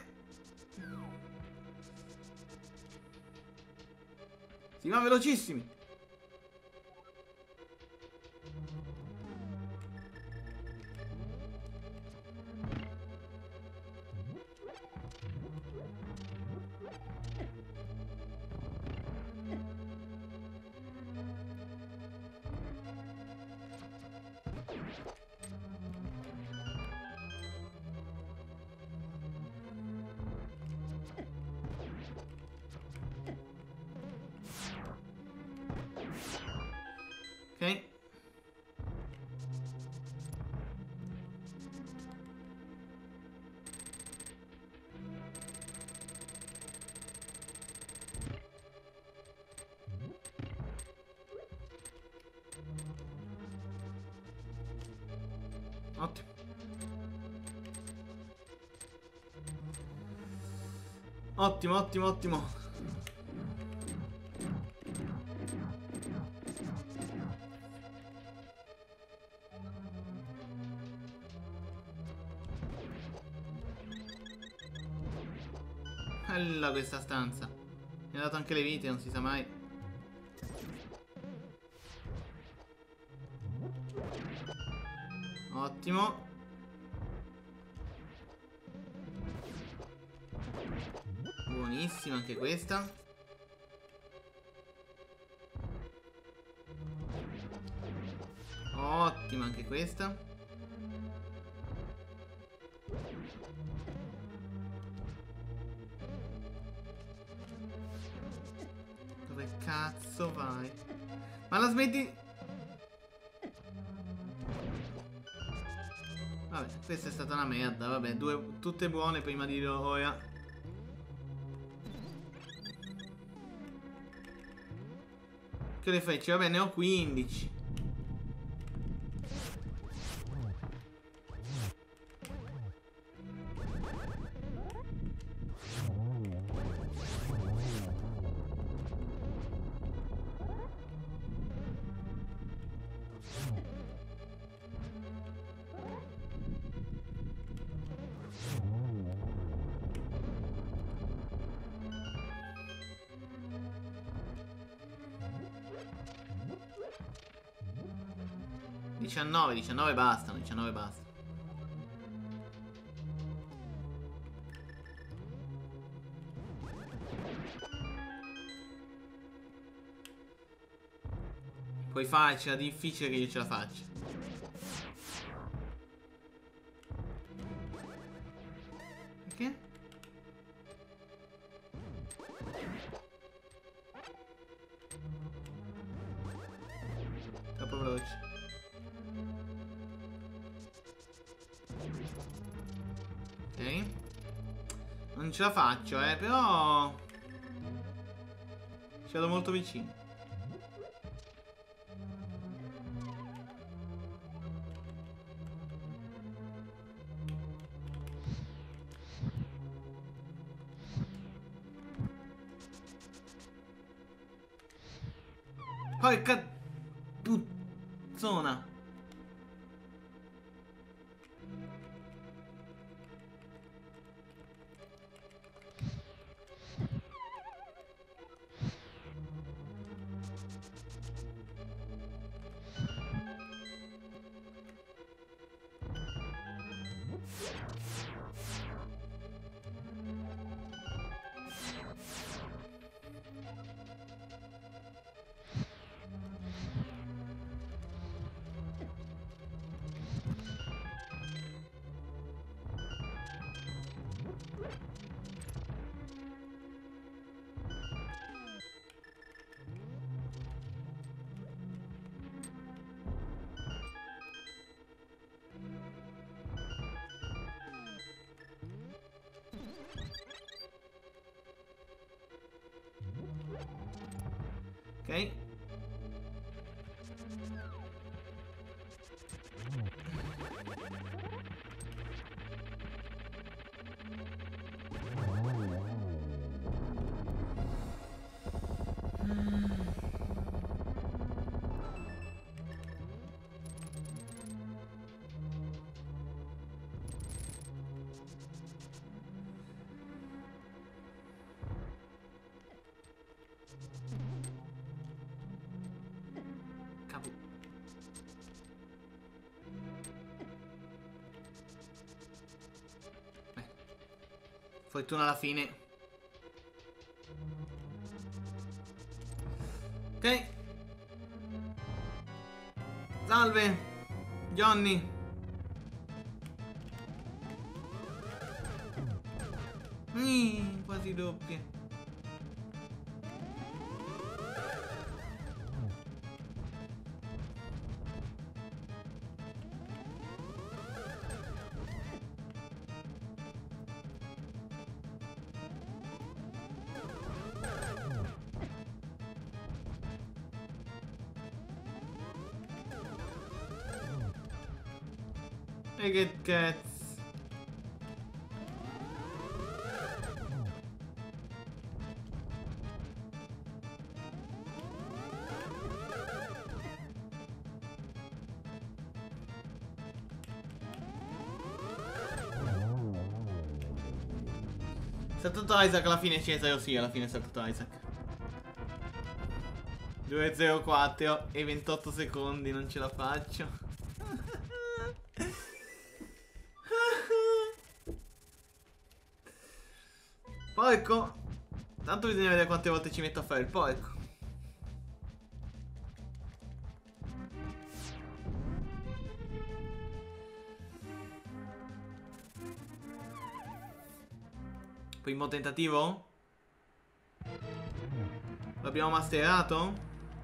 Si va velocissimi. Ok. Ottimo. Ottimo, ottimo, ottimo. Bella questa stanza. Mi ha dato anche le vite, non si sa mai. Ottimo. Buonissima anche questa. Ottima anche questa. Dove cazzo vai? Ma la smetti? Vabbè, questa è stata una merda. Vabbè, due, tutte buone prima di ora. Che le frecce? Vabbè, ne ho quindici. diciannove, diciannove bastano, diciannove basta. Puoi farcela, difficile che io ce la faccia. Perché? Troppo veloce. Ok. Non ce la faccio, eh, però ci vado molto vicino. Porca puzzona. Ok. Capo. Eh. Fortuna alla fine. Ok. Salve, Johnny. Mm, quasi doppie. E che cazzo. Saltato Isaac alla fine, sì, zero sì, alla fine è saltato Isaac. due zero quattro e ventotto secondi, non ce la faccio. Porco. Tanto bisogna vedere quante volte ci metto a fare il porco. Primo tentativo? L'abbiamo masterato?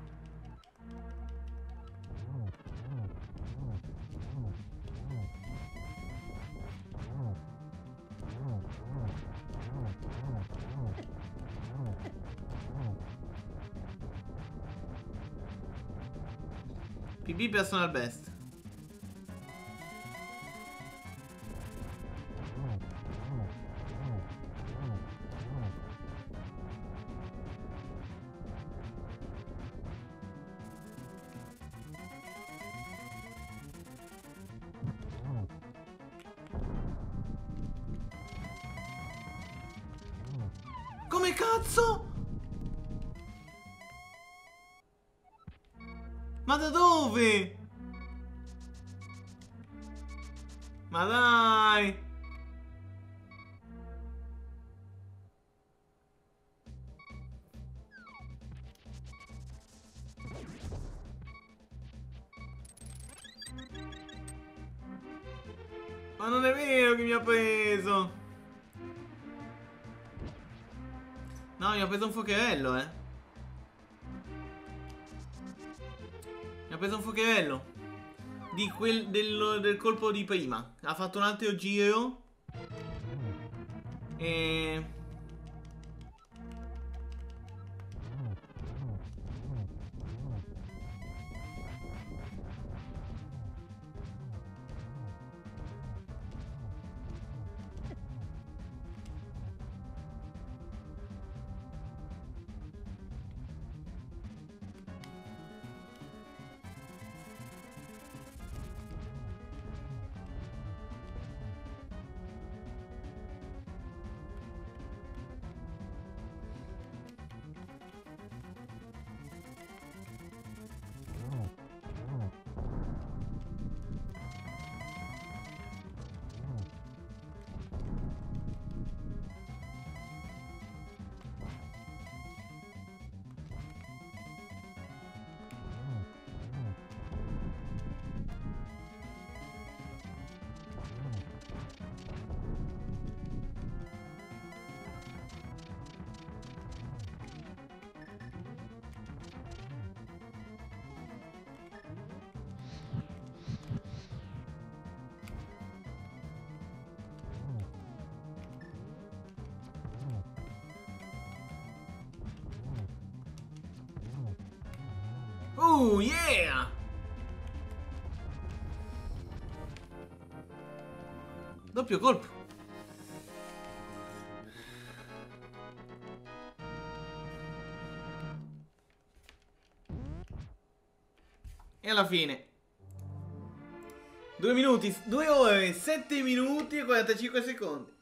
P B personal best. Come cazzo? Ma da dove? Ma dai! Ma non è vero che mi ha preso! No, mi ha preso un fuocherello, eh. Mi ha preso un fuocherello. Di quel, del, del colpo di prima. Ha fatto un altro giro. E... Oh, yeah! Doppio colpo. E alla fine due minuti, due ore, sette minuti e quarantacinque secondi.